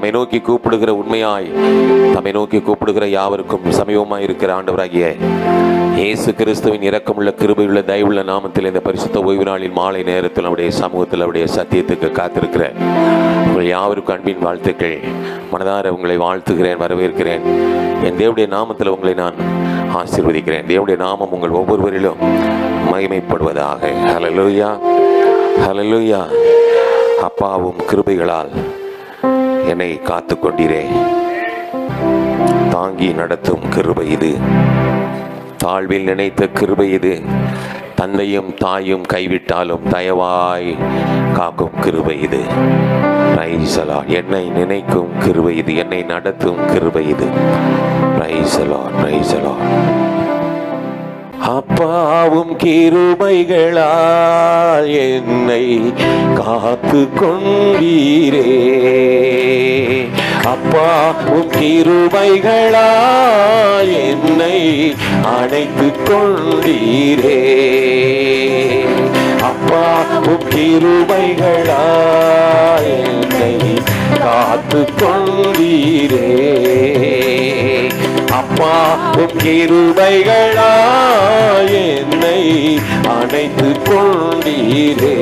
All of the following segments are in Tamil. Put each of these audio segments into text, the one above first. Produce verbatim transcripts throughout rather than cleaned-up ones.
தம்மை நோக்கி கூப்பிடுகிற உண்மையாய் தம்மை நோக்கி கூப்பிடுகிற யாவருக்கும் சமீபமாய் இருக்கிற ஆண்டவராகிய இயேசு கிறிஸ்துவின் இரக்கமுள்ள கிருபையுள்ள தயவுள்ள நாமத்தில் இந்த பரிசுத்த ஓய்வு நாளில் மாலை நேரத்தில் அவருடைய சமூகத்தில் அவருடைய சத்தியத்துக்கு காத்திருக்கிற உங்கள் யாவருக்கும் அன்பின் வாழ்த்துக்கள். மனதார உங்களை வாழ்த்துகிறேன், வரவேற்கிறேன். என் தேவனுடைய நாமத்தில் உங்களை நான் ஆசீர்வதிக்கிறேன். தேவனுடைய நாமம் உங்கள் ஒவ்வொருவரிலும் மகிமைப்படுவதாக. ஹல்லேலூயா, ஹல்லேலூயா. அப்பாவும் கிருபைகளால் என்னை காத்து கொண்டீரே. தாங்கி நடத்தும் கிருபை இது, தாழ்வில் நினைத்த கிருபை இது. தந்தையும் தாயும் கைவிட்டாலும் தயவாய் காக்கும் கிருபை இது. Praise the Lord. என்னை நினைக்கும் கிருபை இது, என்னை நடத்தும் கிருபை இது. Praise the Lord, praise the Lord. அப்பாவும் கிருபைகளால் என்னை காத்து கொண்டீரே. அப்பாவும் கிருபைகளால் என்னை அணைத்து கொண்டீரே. அப்பாவும் கிருபைகளால் என்னை காத்து கொண்டீரே. அப்பாவும் கிருபைகளால் என்னை அணைத்து கொண்டீரே.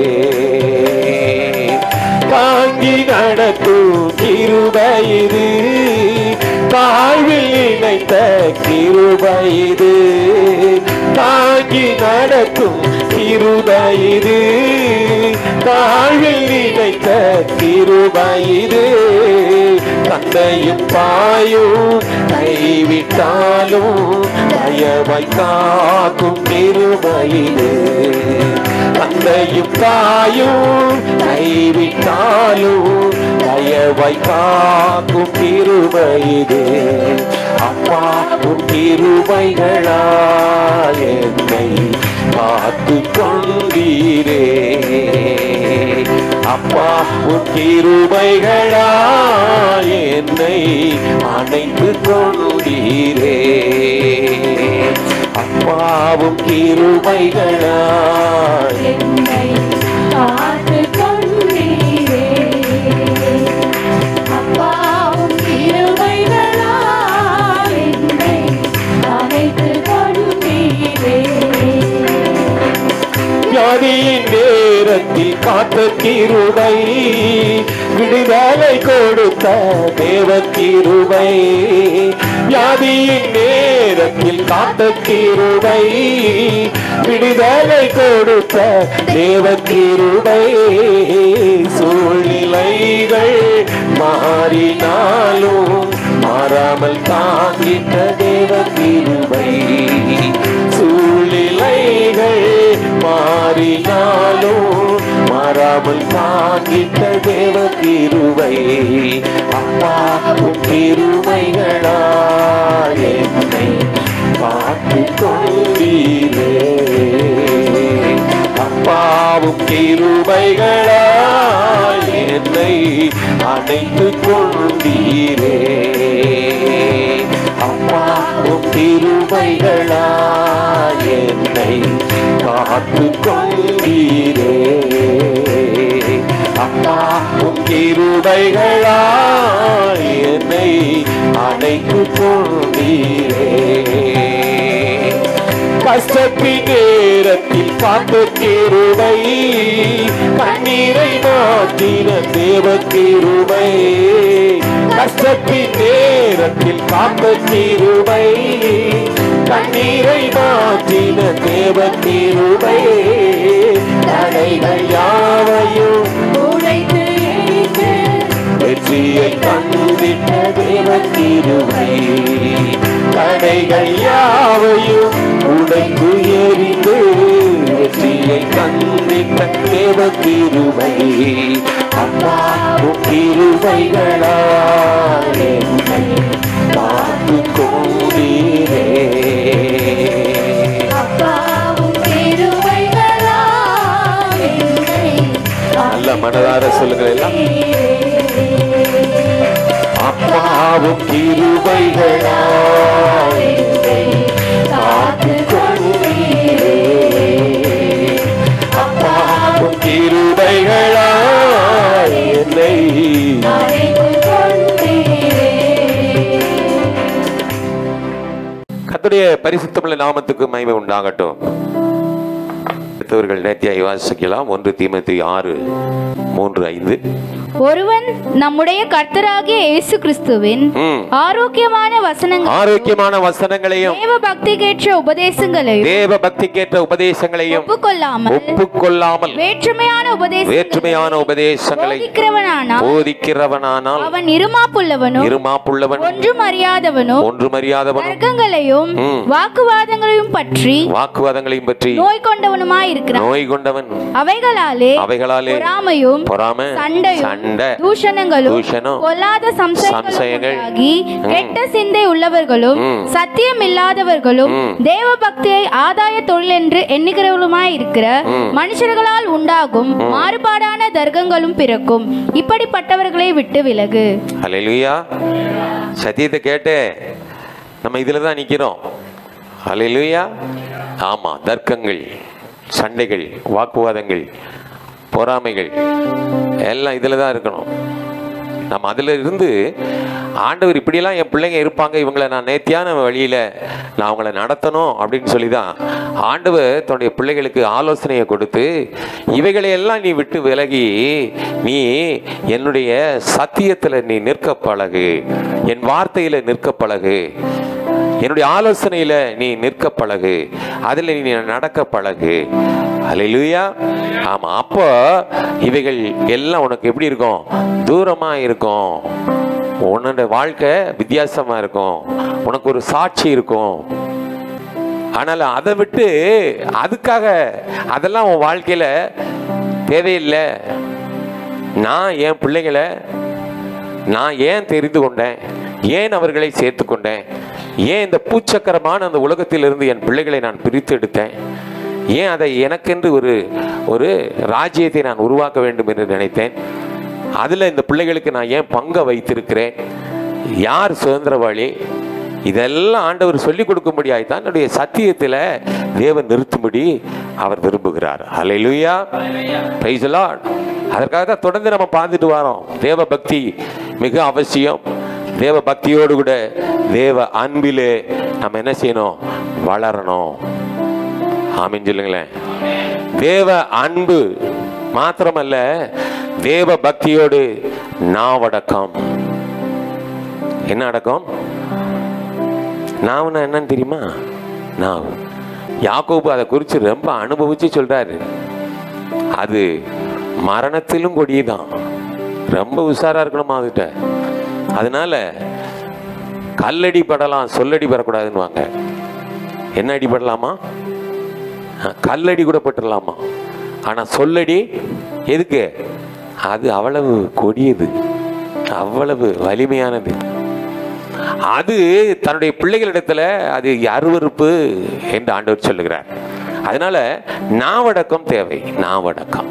தாங்கி நடத்தும் கிருபை இது, தாழ்வில் நினைத்த கிருபை இது. தாங்கி நடத்தும் கிருபை இது, தாழ்வில் நினைத்த கிருபை இது. தந்தையும் தாயும் கைவிட்டாலும் தயவாய் காக்கும் கிருபை இது. தந்தையும் தாயும் கைவிட்டாலும் தயவாய் காக்கும் கிருபை இது. அப்பாவும் கிருபைகளால் என்னை காத்து கொண்டீரே. அப்பாவும் கிருபைகளால் என்னை அணைத்து கொண்டீரே. அப்பாவும் கிருபைகளால் என்னை காத்து கொண்டீரே. அப்பாவும் கிருபைகளால் என்னை அணைத்து கொண்டீரே. வியாதியின் நேரத்தில் காத்த கிருபை, விடுதலை கொடுத்த தேவ கிருபை. வியாதியின் நேரத்தில் காத்த கிருபை, விடுதலை கொடுத்த தேவ கிருபை. சூழ்நிலைகள் மாறினாலும் மாறாமல் தாங்கிட்ட தேவ கிருபை. சூழ்நிலைகள் மாறினாலும் மாறாமல் தாங்கிட்ட தேவ கிருபை. அப்பாவும் கிருபைகளால் என்னை காத்து கொண்டீரே. அப்பாவும் கிருபைகளால் என்னை அணைத்து கொண்டீரே. அப்பாவும் கிருபைகளால் என்னை காத்து கொண்டீரே. அப்பாவும் கிருபைகளால் என்னை அணைத்து கொண்டீரே. கஷ்டத்தின் நேரத்தில் காத்த கிருபை, கண்ணீரை மாற்றின தேவ கிருபை. கஷ்டத்தின் நேரத்தில் காத்த கிருபை, கண்ணீரை மாற்றின தேவ கிருபை. தடைகள் யாவையும் உடைத்து எரித்து வெற்றியை தந்திட்ட தேவ கிருபை. தடைகள் யாவையும் உடைத்து எரிந்து வெற்றியை தந்திட்ட தேவ கிருபை. அப்பாவும் கிருபைகளால் என்னை காத்து கொண்டீரே. அப்பாவும் கிருபைகளால் என்னை நல்ல மனதார சொல்லுங்கள். அப்பாவும் கிருபைகளால் என்னை காத்து கொண்டீரே. அப்பாவும் கிருபைகளால் என்னை அணைத்து கொண்டீரே. கர்த்தருடைய பரிசுத்தமுள்ள நாமத்துக்கு மகிமை உண்டாகட்டும். அடுத்தவர்கள் நேர்த்தியாய் வாசிக்கலாம். ஒன்று தீமோத்தேயு ஆறு மூன்று ஐந்து. ஒருவன் நம்முடைய கர்த்தராகிய இயேசு கிறிஸ்துவின் ஆரோக்கியமான வசனங்கள் ஆரோக்கியமான வசனங்களையும் தேவ பக்திக்கேற்ற உபதேசங்களையும் தேவ பக்திக்கேற்ற உபதேசங்களையும் ஒப்புக்கொள்ளாமல் ஒப்புக்கொள்ளாமல் வேற்றுமையான உபதேச வேற்றுமையான உபதேசங்களை போதிக்கிறவனானால் போதிக்கிறவனானால் அவன் இருமாப்புள்ளவனும் இருமாப்புள்ளவன் ஒன்றும் அறியாதவனும் ஒன்றும் அறியாதவனும் தர்க்கங்களையும் வாக்குவாதங்களையும் பற்றி வாக்குவாதங்களையும் பற்றி நோய் கொண்டவனுமாய் இருக்கிறான். நோய் கொண்டவன் அவைகளாலே அவைகளாலே பொறாமையும் பொறாமை சண்டையும் சண்டை தூஷணங்களும் தூஷணம் பொல்லாத சம்சயங்கள் சம்சயங்கள் கெட்ட சிந்தை உள்ளவர்களும் சத்தியம் இல்லாதவர்களும் தேவ பக்தியை ஆதாய தொழில் என்று எண்ணுகிறவர்களுமாய் இருக்கிற மனுஷர்களால் உண்டாகும் மாறுபாடான தர்க்கங்களும் பிறக்கும். இப்படிப்பட்டவர்களை விட்டு விலகு. ஹல்லேலூயா. சத்தியத்தை கேட்டு நம்ம இதுல தான் நிக்கிறோம். ஹல்லேலூயா. ஆமா, தர்க்கங்கள், சண்டைகள், வாக்குவாதங்கள், பொறாமைகள் எல்லாம் இதில் தான் இருக்கணும். நம்ம அதில் இருந்து ஆண்டவர் இப்படியெல்லாம் என் பிள்ளைங்க இருப்பாங்க, இவங்களை நான் நேர்த்தியான வழியில் நான் அவங்கள நடத்தணும் அப்படின்னு சொல்லி தான் ஆண்டவர் தன்னுடைய பிள்ளைகளுக்கு ஆலோசனையை கொடுத்து இவைகளையெல்லாம் நீ விட்டு விலகி நீ என்னுடைய சத்தியத்தில் நீ நிற்க பழகு, என் வார்த்தையில் நிற்க பழகு, என்னுடைய ஆலோசனையில் நீ நிற்க பழகு, அதில் நீ நடக்க பழகு. ஹல்லேலூயா. ஆமா, அப்போ இவைகள் எல்லாம் உனக்கு எப்படி இருக்கும்? தூரமா இருக்கும். உன்னோட வாழ்க்கை வித்தியாசமா இருக்கும், உனக்கு ஒரு சாட்சி இருக்கும். ஆனால் அதை விட்டு அதுக்காக அதெல்லாம் உன் வாழ்க்கையில தேவையில்லை. நான் என் பிள்ளைங்களை நான் ஏன் தெரிந்து கொண்டேன், ஏன் அவர்களை சேர்த்து கொண்டேன், ஏன் இந்த பூச்சக்கரமான அந்த உலகத்திலிருந்து என் பிள்ளைகளை நான் பிரித்து எடுத்தேன், ஏன் அதை எனக்கென்று ஒரு ஒரு ராஜ்யத்தை நான் உருவாக்க வேண்டும் என்று நினைத்தேன், அதில் இந்த பிள்ளைகளுக்கு நான் ஏன் பங்கை வைத்திருக்கிறேன், யார் சுதந்திரவாளி, இதெல்லாம் ஆண்டவர் சொல்லிக் கொடுக்கும்படியாய் தான் என்னுடைய சத்தியத்தில் தேவன் நிறுத்தும்படி அவர் விரும்புகிறார். ஹல்லேலூயா. Praise the Lord. அதற்காக தான் தொடர்ந்து நம்ம பார்த்துட்டு வரோம். தேவ பக்தி மிக அவசியம். தேவ பக்தியோடு கூட தேவ அன்பிலே நம்ம என்ன செய்யணும்? வளரணும். ஆமென் சொல்லுங்களேன். தேவ அன்பு மாத்திரமல்ல, தேவ பக்தியோடு நாவடக்கம். என்ன அடக்கம்? நாவுன்னா என்னன்னு தெரியுமா? நாவு. யாக்கோபு அதை குறித்து ரொம்ப அனுபவிச்சு சொல்றாரு. அது மரணத்திலும் கொடியதான். ரொம்ப உஷாரா இருக்கணுமா அதுகிட்ட. அதனால கல்லடி படலாம், சொல்லடி படக்கூடாதுன்னு வாங்க. என்ன அடிபடலாமா? கல்லடி கூட பட்டுடலாமா? ஆனா சொல்லடி எதுக்கு? அது அவ்வளவு கொடியது, அவ்வளவு வலிமையானது. அது தன்னுடைய பிள்ளைகளிடத்துல அது அருவருப்பு என்று ஆண்டவர் சொல்லுகிறார். அதனால நாவடக்கம் தேவை. நாவடக்கம்.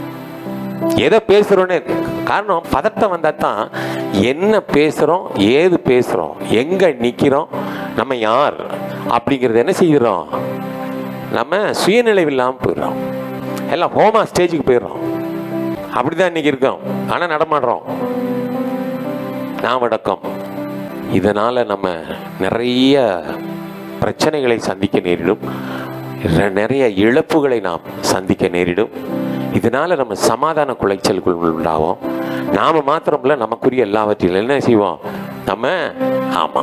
எதை பேசுறோன்னு காரணம் பதட்டம் வந்தா தான் என்ன பேசுறோம், ஏது பேசுறோம், எங்க நிக்கிறோம், நம்ம யார் அப்படிங்கறது என்ன செய்கிறோம்? நம்ம சுயநிலைவு இல்லாமல் போயிடுறோம். எல்லாம் ஹோமா ஸ்டேஜுக்கு போயிடுறோம். அப்படிதான் இன்னைக்கு இருக்கோம். ஆனா நடமாடுறோம். நாவடக்கம். இதனால நம்ம நிறைய பிரச்சனைகளை சந்திக்க நேரிடும், நிறைய இழப்புகளை நாம் சந்திக்க நேரிடும். இதனால நம்ம சமாதான குலைச்சல்கள் உண்டாகும். நாம மாத்திரம்ல நமக்குரிய எல்லாவற்றிலும் என்ன செய்வோம்? நம்ம ஆமா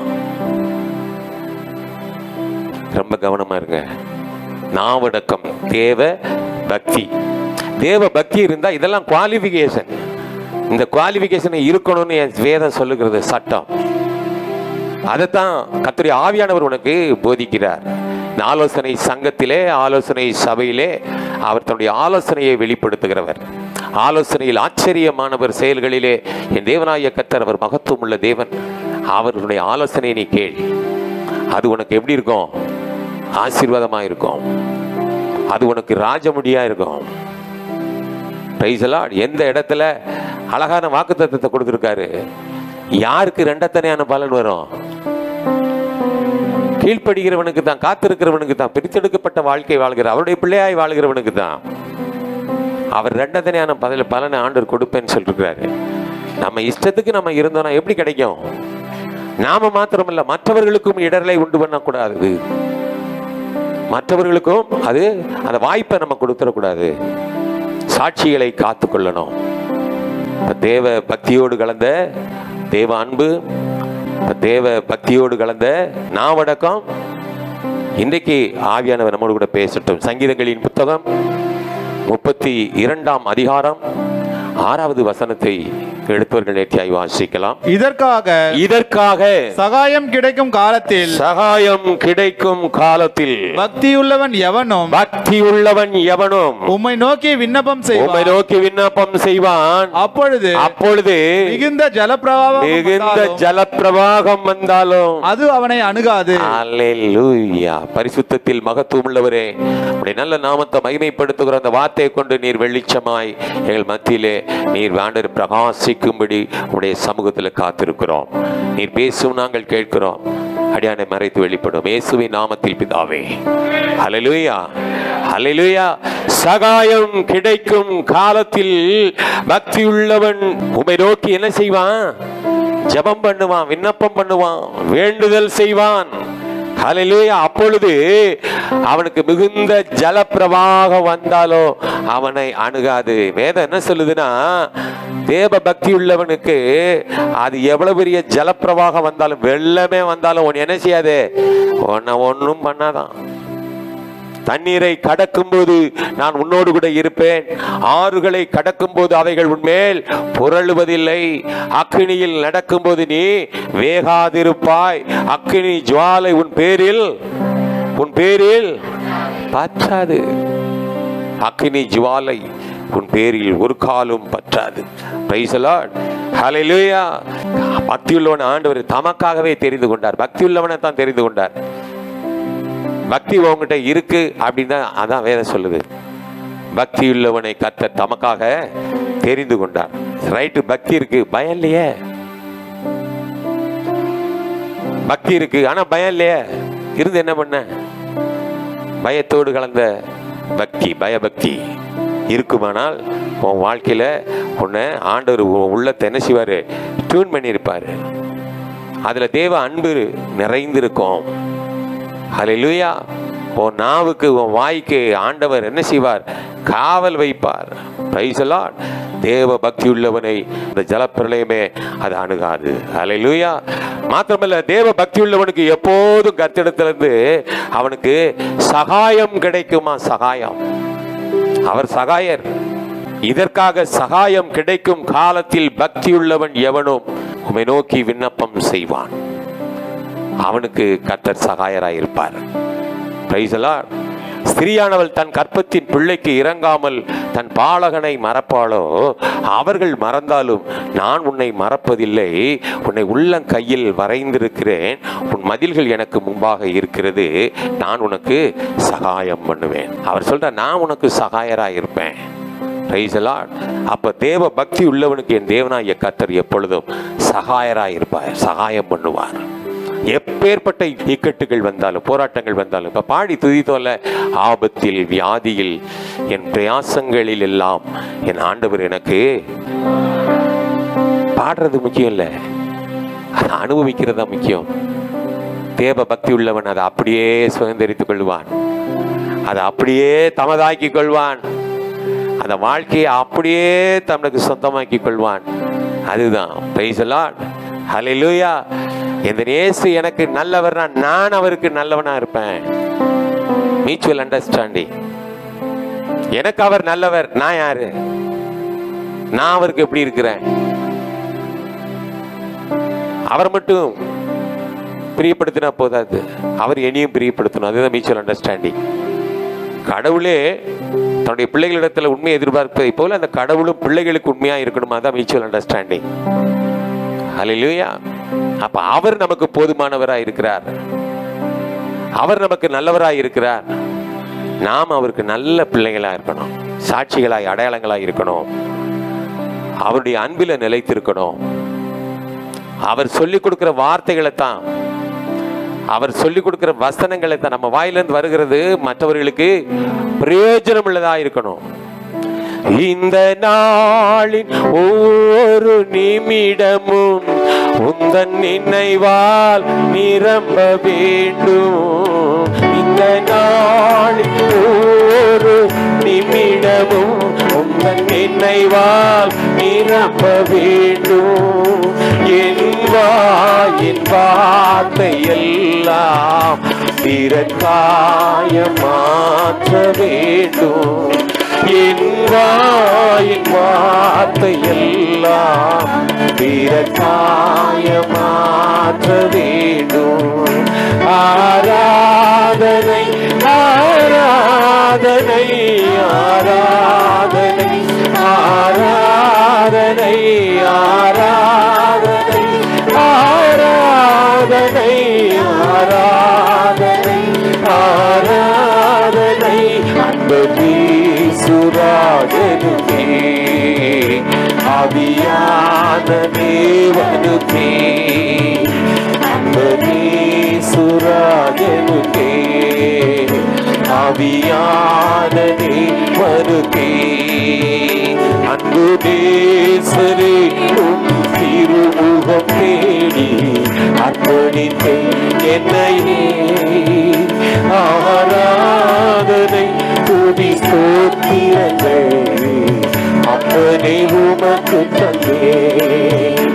ரொம்ப கவனமா இருங்க. நாவடக்கம், தேவ பக்தி. தேவ பக்தி இருந்தா இதெல்லாம் குவாலிஃபிகேஷன். இந்த குவாலிஃபிகேஷன் இருக்கணும்னு என் வேதம் சொல்லுகிறது, சட்டம். அதைத்தான் கர்த்தருடைய ஆவியானவர் உனக்கு போதிக்கிறார். ஆலோசனை சங்கத்திலே, ஆலோசனை சபையிலே அவர் தன்னுடைய ஆலோசனையை வெளிப்படுத்துகிறவர். ஆலோசனையில் ஆச்சரியமானவர், செயல்களிலே என் தேவனாய கர்த்தர் அவர் மகத்துவம் உள்ள தேவன். அவருடைய ஆலோசனையை நீ கேள். அது உனக்கு எப்படி இருக்கும்? ஆசீர்வாதமா இருக்கும். அது உனக்கு ராஜமுடியா இருக்கும். Praise the Lord. எந்த இடத்துல அழகான வாக்குத்தத்தத்தை கொடுத்திருக்காரு. யாருக்கு ரெண்டத்தனையான பலன் வரும்? கீழ்ப்படுகிறவனுக்கு தான், காத்திருக்கிறவனுக்கு தான், பிரித்தெடுக்கப்பட்ட வாழ்க்கை வாழ்கிற அவருடைய பிள்ளையாய் வாழ்கிறவனுக்கு தான் அவர் ரெண்டத்தனையான பல பலனை ஆண்டவர் கொடுப்பேன்னு சொல்லிருக்கிறாரு. நம்ம இஷ்டத்துக்கு நம்ம இருந்தோம்னா எப்படி கிடைக்கும்? நாம மாத்திரமல்ல, மற்றவர்களுக்கும் இடரலை உண்டு பண்ணக்கூடாது. மற்றவர்களுக்கும் அது அந்த வாய்ப்பை நம்ம கொடுத்துடக்கூடாது. சாட்சிகளை காத்து கொள்ளணும். தேவ பக்தியோடு கலந்த தேவ அன்பு, தேவ பக்தியோடு கலந்த நாவடக்கம். இன்றைக்கு ஆவியானவர் நம்மோடு கூட பேசட்டும். சங்கீதங்களின் புத்தகம் முப்பத்தி இரண்டாம் அதிகாரம் ஆறாவது வசனத்தை எடுத்தவர்கள் நேர்த்தியாய் வாசிக்கலாம். இதற்காக இதற்காக சகாயம் கிடைக்கும் காலத்தில் சகாயம் கிடைக்கும் காலத்தில் பக்தியுள்ளவன் எவனும் பக்தியுள்ளவன் எவனும் உம்மை நோக்கி விண்ணப்பம் உம்மை செய்வான். நோக்கி விண்ணப்பம் செய்வான். அப்பொழுது அப்பொழுது மிகுந்த ஜலப்பிரவாகம் மிகுந்த வந்தாலும் ஜலப்பிரவாகம் வந்தாலும் அது அவனை அணுகாது. அல்லேலூயா. பரிசுத்தத்தில் மகத்துவம் உள்ளவரே, உம்முடைய நல்ல நாமத்தை மகிமைப்படுத்துகிற அந்த வார்த்தையை கொண்டு நீர் வெளிச்சமாய் எங்கள் மத்தியிலே நீர் ஆண்டவர் பிரகாசிக்கும்படி உடைய சமூகத்தில் காத்திருக்கிறோம். நீர் பேசும் நாங்கள் கேட்கிறோம். அடியானை மறைத்து வெளிப்படும் இயேசுவின் நாமத்தில் பிதாவே. ஹல்லேலூயா, ஹல்லேலூயா. சகாயம் கிடைக்கும் காலத்தில் பக்தி உள்ளவன் உம்மை நோக்கி என்ன செய்வான்? ஜெபம் பண்ணுவான், விண்ணப்பம் பண்ணுவான், வேண்டுதல் செய்வான். ஹல்லேலூயா. அப்பொழுது அவனுக்கு மிகுந்த ஜலப்பிரவாகம் வந்தாலும் அவனை அணுகாது. வேதம் என்ன சொல்லுதுன்னா, தேவ பக்தி உள்ளவனுக்கு அது எவ்வளவு பெரிய ஜலப்பிரவாகம் வந்தாலும், வெள்ளமே வந்தாலும் ஒன்னு என்ன செய்யாது, ஒன்ன ஒன்னும் பண்ணாதான். தண்ணீரை கடக்கும் போது நான் உன்னோடு கூட இருப்பேன், ஆறுகளை கடக்கும் போது அவைகள் உன்மேல் புரளுவதில்லை, அக்கினியில் நடக்கும் போது நீ வேகாதிருப்பாய், அக்கினி ஜுவாலை உன் பேரில் உன் பேரில் பற்றாது. அக்கினி ஜுவாலை உன் பேரில் ஒரு காலும் பற்றாது. Price the Lord. ஹல்லேலூயா. பக்தியுள்ளவன் ஆண்டவர் தமக்காகவே தெரிந்து கொண்டார். பக்தியுள்ளவனை தான் தெரிந்து கொண்டார். பக்தி உங்ககிட்ட இருக்கு அப்படின்னா அதான் வேதம் சொல்லுது. பக்தி உள்ளவனை கர்த்தர் தமக்காக தெரிந்து கொண்டார். ரைட்டு, பக்தி இருக்கு, பயம் இல்லையே. பக்தி இருக்கு ஆனா பயம் இல்லையே. இருந்து என்ன பண்ண? பயத்தோடு கலந்த பக்தி, பயபக்தி இருக்குமானால் உன் வாழ்க்கையில உன்னை ஆண்டவர் உள்ளத்தை என்ன செய்வாரு? டியூன் பண்ணியிருப்பாரு. அதுல தேவ அன்பு நிறைந்திருக்கும். ஹல்லேலூயா. உன் நாவுக்கு உன் வாய்க்கு ஆண்டவர் என்ன செய்வார்? காவல் வைப்பார். Praise the Lord. தேவ பக்தி உள்ளவனை இந்த ஜலப்பிரளயமே அது அணுகாது. ஹல்லேலூயா. மாத்திரமல்ல, தேவ பக்தி உள்ளவனுக்கு எப்போதும் கர்த்தரிடத்திலிருந்து அவனுக்கு சகாயம் கிடைக்குமா? சகாயம். அவர் சகாயர். இதற்காக சகாயம் கிடைக்கும் காலத்தில் பக்தி உள்ளவன் எவனும் உம்மை நோக்கி விண்ணப்பம் செய்வான். அவனுக்கு கர்த்தர் சகாயராயிருப்பார். Price the Lord. ஸ்திரியானவள் தன் கற்பத்தின் பிள்ளைக்கு இறங்காமல் தன் பாலகனை மறப்பாளோ? அவர்கள் மறந்தாலும் நான் உன்னை மறப்பதில்லை. உன்னை உள்ளம் கையில் வரைந்திருக்கிறேன். உன் மதில்கள் எனக்கு முன்பாக இருக்கிறது. நான் உனக்கு சகாயம் பண்ணுவேன். அவர் சொல்ற, நான் உனக்கு சகாயராக இருப்பேன். Praise the Lord. அப்ப தேவ பக்தி உள்ளவனுக்கு என் தேவனாகிய கர்த்தர் எப்பொழுதும் சகாயராக இருப்பார், சகாயம் பண்ணுவார். எப்பேற்பட்ட இக்கட்டுகள் வந்தாலும், போராட்டங்கள் வந்தாலும், இப்ப பாடி துதித்தோல, ஆபத்தில் வியாதியில் என் பிரயாசங்களில் எல்லாம் என் ஆண்டவர் எனக்கு. பாடுறது முக்கியம் இல்ல, அதை அனுபவிக்கிறதா முக்கியம். தேவ பக்தி உள்ளவன் அதை அப்படியே சுதந்திரித்துக் கொள்வான், அதை அப்படியே தமதாக்கி கொள்வான், அந்த வாழ்க்கையை அப்படியே தனக்கு சொந்தமாக்கி கொள்வான். அதுதான் பிரைஸ் தி லார்ட். ஹல்லேலூயா. இந்த இயேசு எனக்கு நல்லவர்னா நான் அவருக்கு நல்லவனா இருப்பேன். Mutual understanding. எனக்கு அவர் நல்லவர், நான் யாரு? நான் அவருக்கு எப்படி இருக்கிறேன்? அவர் மட்டும் பிரியப்படுத்தினா போதாது, அவர் என்னையும் பிரியப்படுத்தணும். அதுதான் மியூச்சுவல் அண்டர்ஸ்டாண்டிங். கடவுளே தன்னுடைய பிள்ளைகளிடத்துல உண்மையை எதிர்பார்ப்பதை போல அந்த கடவுளும் பிள்ளைகளுக்கு உண்மையா இருக்கணுமா? அதான் மியூச்சுவல் அண்டர்ஸ்டாண்டிங். ஹல்லேலூயா. அப்ப அவர் நமக்கு போதுமானவராய் இருக்கிறார், அவர் நமக்கு நல்லவராய் இருக்கிறார். நாம் அவருக்கு நல்ல பிள்ளைகளா இருக்கணும், சாட்சிகளாய் அடையாளங்களாய் இருக்கணும், அவருடைய அன்பில நிலைத்திருக்கணும். அவர் சொல்லிக் கொடுக்கிற வார்த்தைகளை தான், அவர் சொல்லிக் கொடுக்கிற வசனங்களை தான் நம்ம வாயிலிருந்து வருகிறது மற்றவர்களுக்கு பிரயோஜனம் உள்ளதா இருக்கணும். இந்த நாளின் ஒவ்வொரு நிமிடமும் உந்தன் நினைவால் நிரம்ப வேண்டும். இந்த நாளில் ஒரு நிமிடமும் உந்தன் நினைவால் நிரம்ப வேண்டும். என் வாயின் வார்த்தை எல்லாம் பிறர்க்காய மாற்ற வேண்டும். என் வாயின் வார்த்தை எல்லாம் பிறர்க்காய மாற்ற வேண்டும். ஆராதனை ஆராதனை ஆராதனை ஆராதனை ஆராதனை ஆராதனை ஆராதனை ஆராதனை அன்பு சுராஜனுக்கே ஆவியான தேவனுக்கே அன்பு சுராஜனுக்கே ஆவியான தேவனுக்கே அன்பு தேசரே உம் திருமுகம் தேடி அர்ப்பணித்தேன் என்னையே. ஆராதனை துதி ஸ்தோத்திரங்கள் அப்பனே உமக்கு தந்தேன்.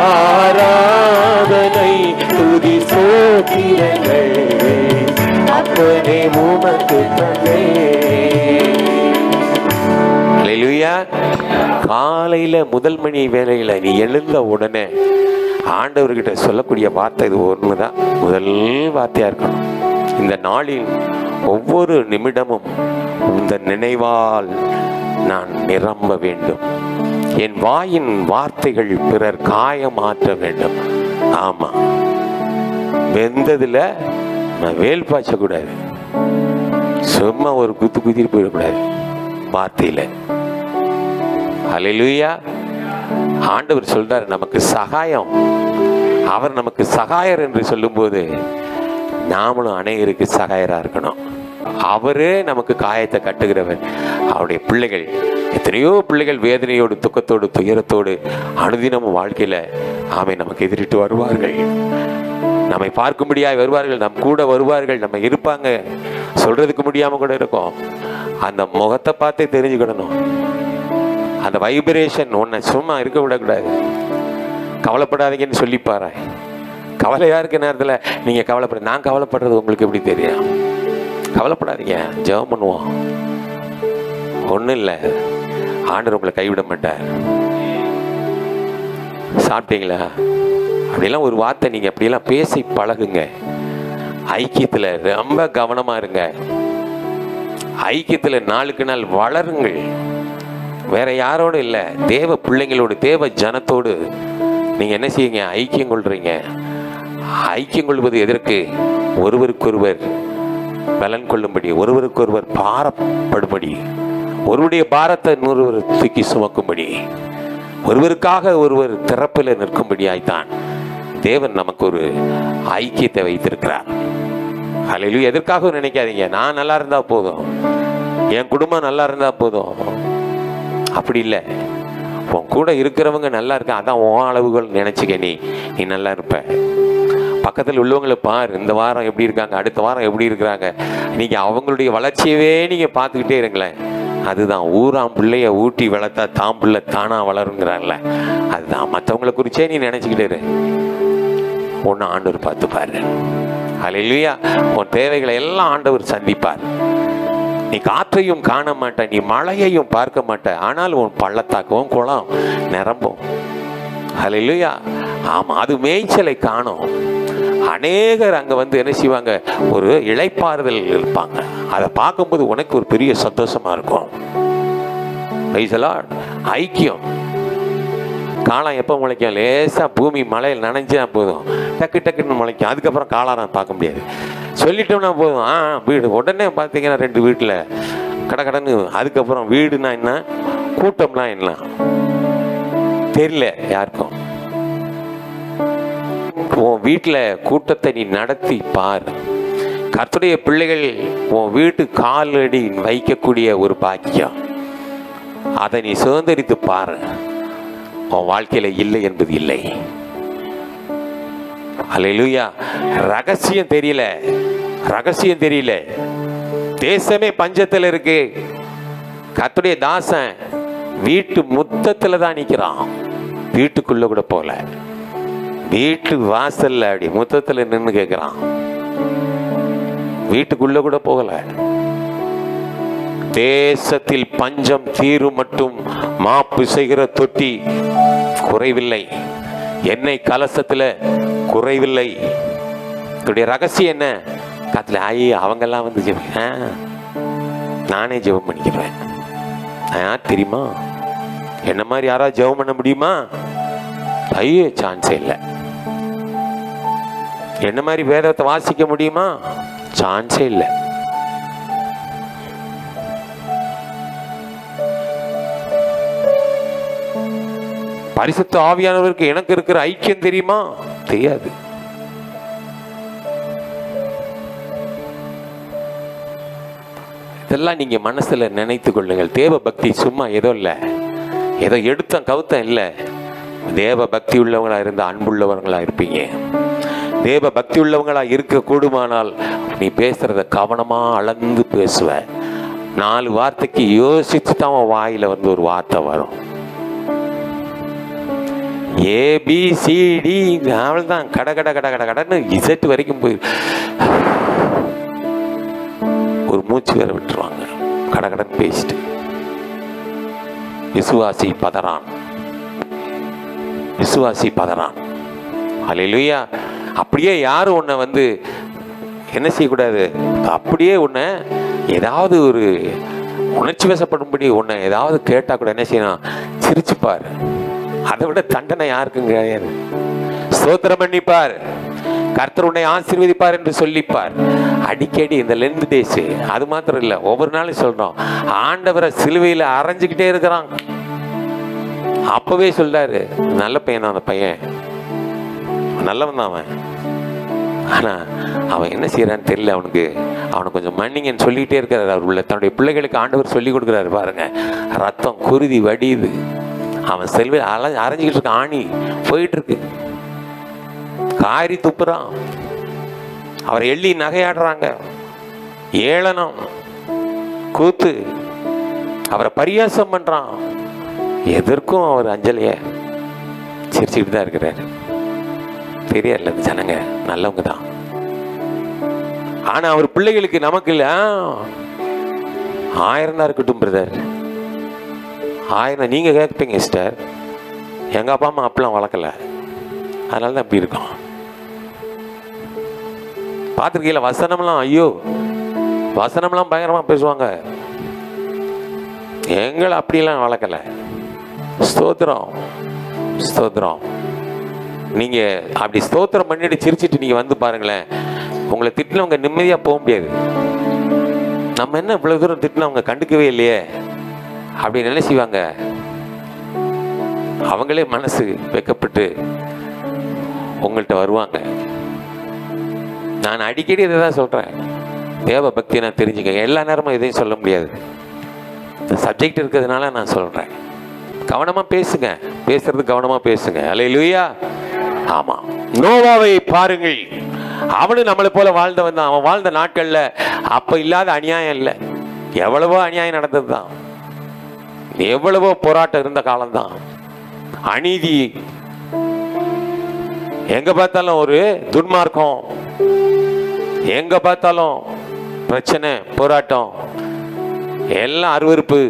ஆராதனை துதி ஸ்தோத்திரங்கள் அப்பனே உமக்கு தந்தேன். அல்லேலூயா. காலையில முதல் மணி வேளையில நீ எழுந்த உடனே ஆண்டவர்கிட்ட சொல்லக்கூடிய வார்த்தை இது ஒண்ணுதான், முதல் வார்த்தையா இருக்கணும். இந்த நாளில் ஒவ்வொரு நிமிடமும் இந்த நினைவால் நான் நிரம்ப வேண்டும். என் வாயின் வார்த்தைகள் பிறர் காயமாற்ற வேண்டும். ஆமா, வெந்ததுல நான் வேல் பாய்ச்ச கூடாது, சும்மா ஒரு குத்து குத்திட்டு போயிடக்கூடாது வார்த்தையில. அல்லேலூயா. ஆண்டவர் சொல்றார் நமக்கு சகாயம், அவர் நமக்கு சகாயர் என்று சொல்லும்போது நாமளும் அநேகருக்கு சகாயரா இருக்கணும். அவரே நமக்கு காயத்தை கட்டுகிறவர். அவருடைய பிள்ளைகள், எத்தனையோ பிள்ளைகள் வேதனையோடு துக்கத்தோடு துயரத்தோடு அனுதினமும் வாழ்க்கையில ஆமை நமக்கு எதிரிட்டு வருவார்கள், நம்மை பார்க்கும்படியாய் வருவார்கள், நம் கூட வருவார்கள், நம்ம இருப்பாங்க, சொல்றதுக்கு முடியாம கூட இருக்கும். அந்த முகத்தை பார்த்தே தெரிஞ்சுக்கிடணும். அந்த வைப்ரேஷன் ஒன்றை சும்மா இருக்க விடக்கூடாது. கவலைப்படாதீங்கன்னு சொல்லிப்பாரு. கவலையா இருக்க நேரத்தில் நீங்க கவலைப்பட, நான் கவலைப்படுறது உங்களுக்கு எப்படி தெரியும்? கவலைப்படாதீங்க, ஜெபம் பண்ணுவோம். ஒன்றும் இல்லை, ஆண்டவர் உங்களை கைவிட மாட்டார். சாப்பிட்டீங்களா? அப்படிலாம் ஒரு வார்த்தை நீங்க அப்படியெல்லாம் பேசி பழகுங்க. ஐக்கியத்தில் ரொம்ப கவனமா இருங்க. ஐக்கியத்தில் நாளுக்கு நாள் வளருங்கள். வேற யாரோடு இல்லை, தேவ பிள்ளைங்களோடு தேவ ஜனத்தோடு நீங்க என்ன செய்யுங்க? ஐக்கியம் கொள்றீங்க. ஐக்கியம் கொள்வது எதற்கு? ஒருவருக்கொருவர் பலன் கொள்ளும்படி, ஒருவருக்கொருவர் பாரப்படும்படி, ஒருவருடைய பாரத்தை இன்னொருவர் தூக்கி சுமக்கும்படி, ஒருவருக்காக ஒருவர் திறப்பில் நிற்கும்படியாய்த்தான் தேவன் நமக்கு ஒரு ஐக்கியத்தை வைத்திருக்கிறார். அல்லேலூயா. எதற்காக நினைக்காதீங்க, நான் நல்லா இருந்தா போதும், என் குடும்பம் நல்லா இருந்தா போதும். அப்படி இல்லை, உன் கூட இருக்கிறவங்க நல்லா இருக்க, அதான் உன் அளவுகள் நினைச்சுக்க. நீ நீ நல்லா இருப்ப. பக்கத்தில் உள்ளவங்களை பாரு, இந்த வாரம் எப்படி இருக்காங்க, அடுத்த வாரம் எப்படி இருக்கிறாங்க. நீங்க அவங்களுடைய வளர்ச்சியவே நீங்க பார்த்துக்கிட்டே இருங்களேன். அதுதான் ஊராம் பிள்ளைய ஊட்டி வளர்த்தா தாம் பிள்ளை தானா வளருங்கிறாங்கல்ல, அதுதான். மற்றவங்களை குறிச்சே நீ நினைச்சுக்கிட்டே இரு, ஒன்னு ஆண்டவர் பார்த்துப்பாரு. அல்லேலூயா. உன் தேவைகளை எல்லாம் ஆண்டவர் சந்திப்பார். நீ காற்றையும் காண மாட்ட, நீ மழையையும் பார்க்க மாட்ட, ஆனால் உன் பள்ளத்தாக்கவும் குளம் நிரம்பும். அல்லேலூயா. ஆமா, அது மேய்ச்சலை காணும். அநேகர் அங்க வந்து என்ன செய்வாங்க? ஒரு இளைப்பாறுதல் இருப்பாங்க. அதை பார்க்கும்போது உனக்கு ஒரு பெரிய சந்தோஷமா இருக்கும். ஐக்கியம். காளான் எப்போ முளைக்கும்? லேசா பூமி மழையில் நனைஞ்சா போதும், டக்கு டக்குன்னு முளைக்கும். அதுக்கப்புறம் காளான் பார்க்க முடியாது. சொல்லிட்டோம்னா போதும், ஆ வீடு உடனே பார்த்தீங்கன்னா ரெண்டு வீட்டில் கடை கடன்னு. அதுக்கப்புறம் வீடுனா என்ன, கூட்டம்னா என்ன தெரியல யாருக்கும். உன் வீட்டில் கூட்டத்தை நீ நடத்தி பாரு. கர்த்தருடைய பிள்ளைகள் உன் வீட்டு காலடி வைக்கக்கூடிய ஒரு பாக்கியம், அதை நீ சுதந்திரித்து பாரு. உன் வாழ்க்கையில இல்லை என்பது இல்லை. அல்லேலூயா. ரகசியம் தெரியல, ரகசியம் தெரியல. தேசமே பஞ்சத்தில் இருக்கு. கர்த்தருடைய தாசன் வீட்டு முத்தத்துல தான் நிக்கிறான், வீட்டுக்குள்ள கூட போல, வீட்டு வாசல்ல அப்படி முத்தத்துல நின்று கேட்கிறான், வீட்டுக்குள்ள கூட போகல. தேசத்தில் பஞ்சம் தீரும் மட்டும் மாப்பு செய்கிற தொட்டி குறைவில்லை, எண்ணெய் கலசத்துல குறைவில்லை. இதோடைய ரகசியம் என்ன? கத்துல ஆயி அவங்கெல்லாம் வந்து ஜெப நானே ஜெபம் பண்ணிக்கிறேன். யார் தெரியுமா? என்ன மாதிரி யாராவது ஜெபம் பண்ண முடியுமா? ஐயோ, சான்ஸே இல்லை. என்ன மாதிரி வேதத்தை வாசிக்க முடியுமா? சான்ஸே இல்லை. பரிசுத்த ஆவியானவருக்கு எனக்கு இருக்கிற ஐக்கியம் தெரியுமா? தெரியாது. இதெல்லாம் நீங்க மனசுல நினைத்து கொள்ளுங்கள். தேவ பக்தி சும்மா ஏதோ இல்லை, ஏதோ எடுத்த கவுத்தம் இல்லை. தேவ பக்தி உள்ளவங்களா இருந்த அன்புள்ளவங்களா இருப்பீங்க. தேவ பக்தி உள்ளவங்களா இருக்க கூடுமானால் நீ பேசுறத கவனமா அளந்து பேசுவ. நாலு வார்த்தைக்கு யோசிச்சு தான் வாயில வந்து ஒரு வார்த்தை வரும். ஏபிசிடி அவள் தான் கட கட கட கட கடன்னு இசட்டு வரைக்கும் போய் ஒரு மூச்சு வேற விட்டுருவாங்க, கட கடன் பேசிட்டு. விசுவாசி பதறான், விசுவாசி பதறான். அல்லேலூயா. அப்படியே யாரும் உன்னை வந்து என்ன செய்யக்கூடாது, அப்படியே உன்னை ஏதாவது ஒரு உணர்ச்சி வசப்படும்படி உன்னை ஏதாவது கேட்டா கூட என்ன செய்யணும், சிரிச்சுப்பார். அதை விட தண்டனை யாருக்கும் கிடையாது. ஸ்தோத்திரம் பண்ணிப்பார், கர்த்தர் உன்னை ஆசீர்வதிப்பார் என்று சொல்லிப்பார். அடிக்கடி இந்த லெந்து டேஸ் அது மாத்திரம் இல்லை, ஒவ்வொரு நாளும் சொல்றோம், ஆண்டவரை சிலுவையில் அரைஞ்சுக்கிட்டே இருக்கிறான். அப்பவே சொல்றாரு, நல்ல பையன் தான் அந்த பையன், நல்லவன் தான் அவன். ஆனா அவன் என்ன செய்யறான்னு தெரியல அவனுக்கு. அவனை கொஞ்சம் மன்னிங்கன்னு சொல்லிக்கிட்டே இருக்கிறார். அவர் உள்ள தன்னுடைய பிள்ளைகளுக்கு ஆண்டவர் சொல்லி கொடுக்குறாரு. பாருங்க, ரத்தம் குருதி வடியுது, அவன் செல்வி அல அரைஞ்சிக்கிட்டு இருக்க, ஆணி போயிட்டு இருக்கு, காரி துப்புறான், அவரை எள்ளி நகையாடுறாங்க, ஏளனம் கூத்து, அவரை பரியாசம் பண்றான். எதற்கும் அவர் அஞ்சலிய சிரிச்சுக்கிட்டு தான் இருக்கிறாரு. தெரியல, ஜனங்க நல்லவங்க தான். ஆனா அவர் பிள்ளைகளுக்கு நமக்கு இல்ல, ஆயிரம் தான் இருக்கட்டும் பிரதர், ஆயிரம் நீங்க கேட்பீங்க சிஸ்டர், எங்க அப்பா அம்மா அப்பெல்லாம் வளர்க்கல, அதனால தான் இப்படி இருக்கும். பார்த்துருக்கீங்களா வசனம்லாம்? ஐயோ, வசனம்லாம் பயங்கரமா பேசுவாங்க. எங்களை அப்படியெல்லாம் வளர்க்கல. ஸ்தோத்திரம், ஸ்தோத்திரம். நீங்க அப்படி ஸ்தோத்திரம் பண்ணிட்டு சிரிச்சிட்டு நீங்க வந்து பாருங்களேன், உங்களை திட்டினவங்க நிம்மதியா போக முடியாது. நம்ம என்ன இவ்வளவு தூரம் திட்டினவங்க கண்டுக்கவே இல்லையே அப்படின்னு என்ன செய்வாங்க, அவங்களே மனசு வெக்கப்பட்டு உங்கள்கிட்ட வருவாங்க. நான் அடிக்கடி இதை தான் சொல்றேன், தேவ பக்தியை நான் தெரிஞ்சுக்க. எல்லா நேரமும் இதையும் சொல்ல முடியாது, இந்த சப்ஜெக்ட் இருக்கிறதுனால நான் சொல்றேன். கவனமா பேசுங்க, பேசுறது கவனமா பேசுங்க. அல்லேலூயா. ஆமா, நோவாவை பாருங்கள், அவனு நம்மளை போல வாழ்ந்தவன் தான். அவன் வாழ்ந்த நாட்கள்ல அப்ப இல்லாத அநியாயம் இல்லை, எவ்வளவோ அநியாயம் நடந்ததுதான், எவ்வளவோ போராட்டம் இருந்த காலம்தான். அநீதி எங்க பார்த்தாலும் ஒரு துன்மார்க்கம், எங்க பார்த்தாலும் பிரச்சனை, போராட்டம், எல்லாம் அருவருப்பு.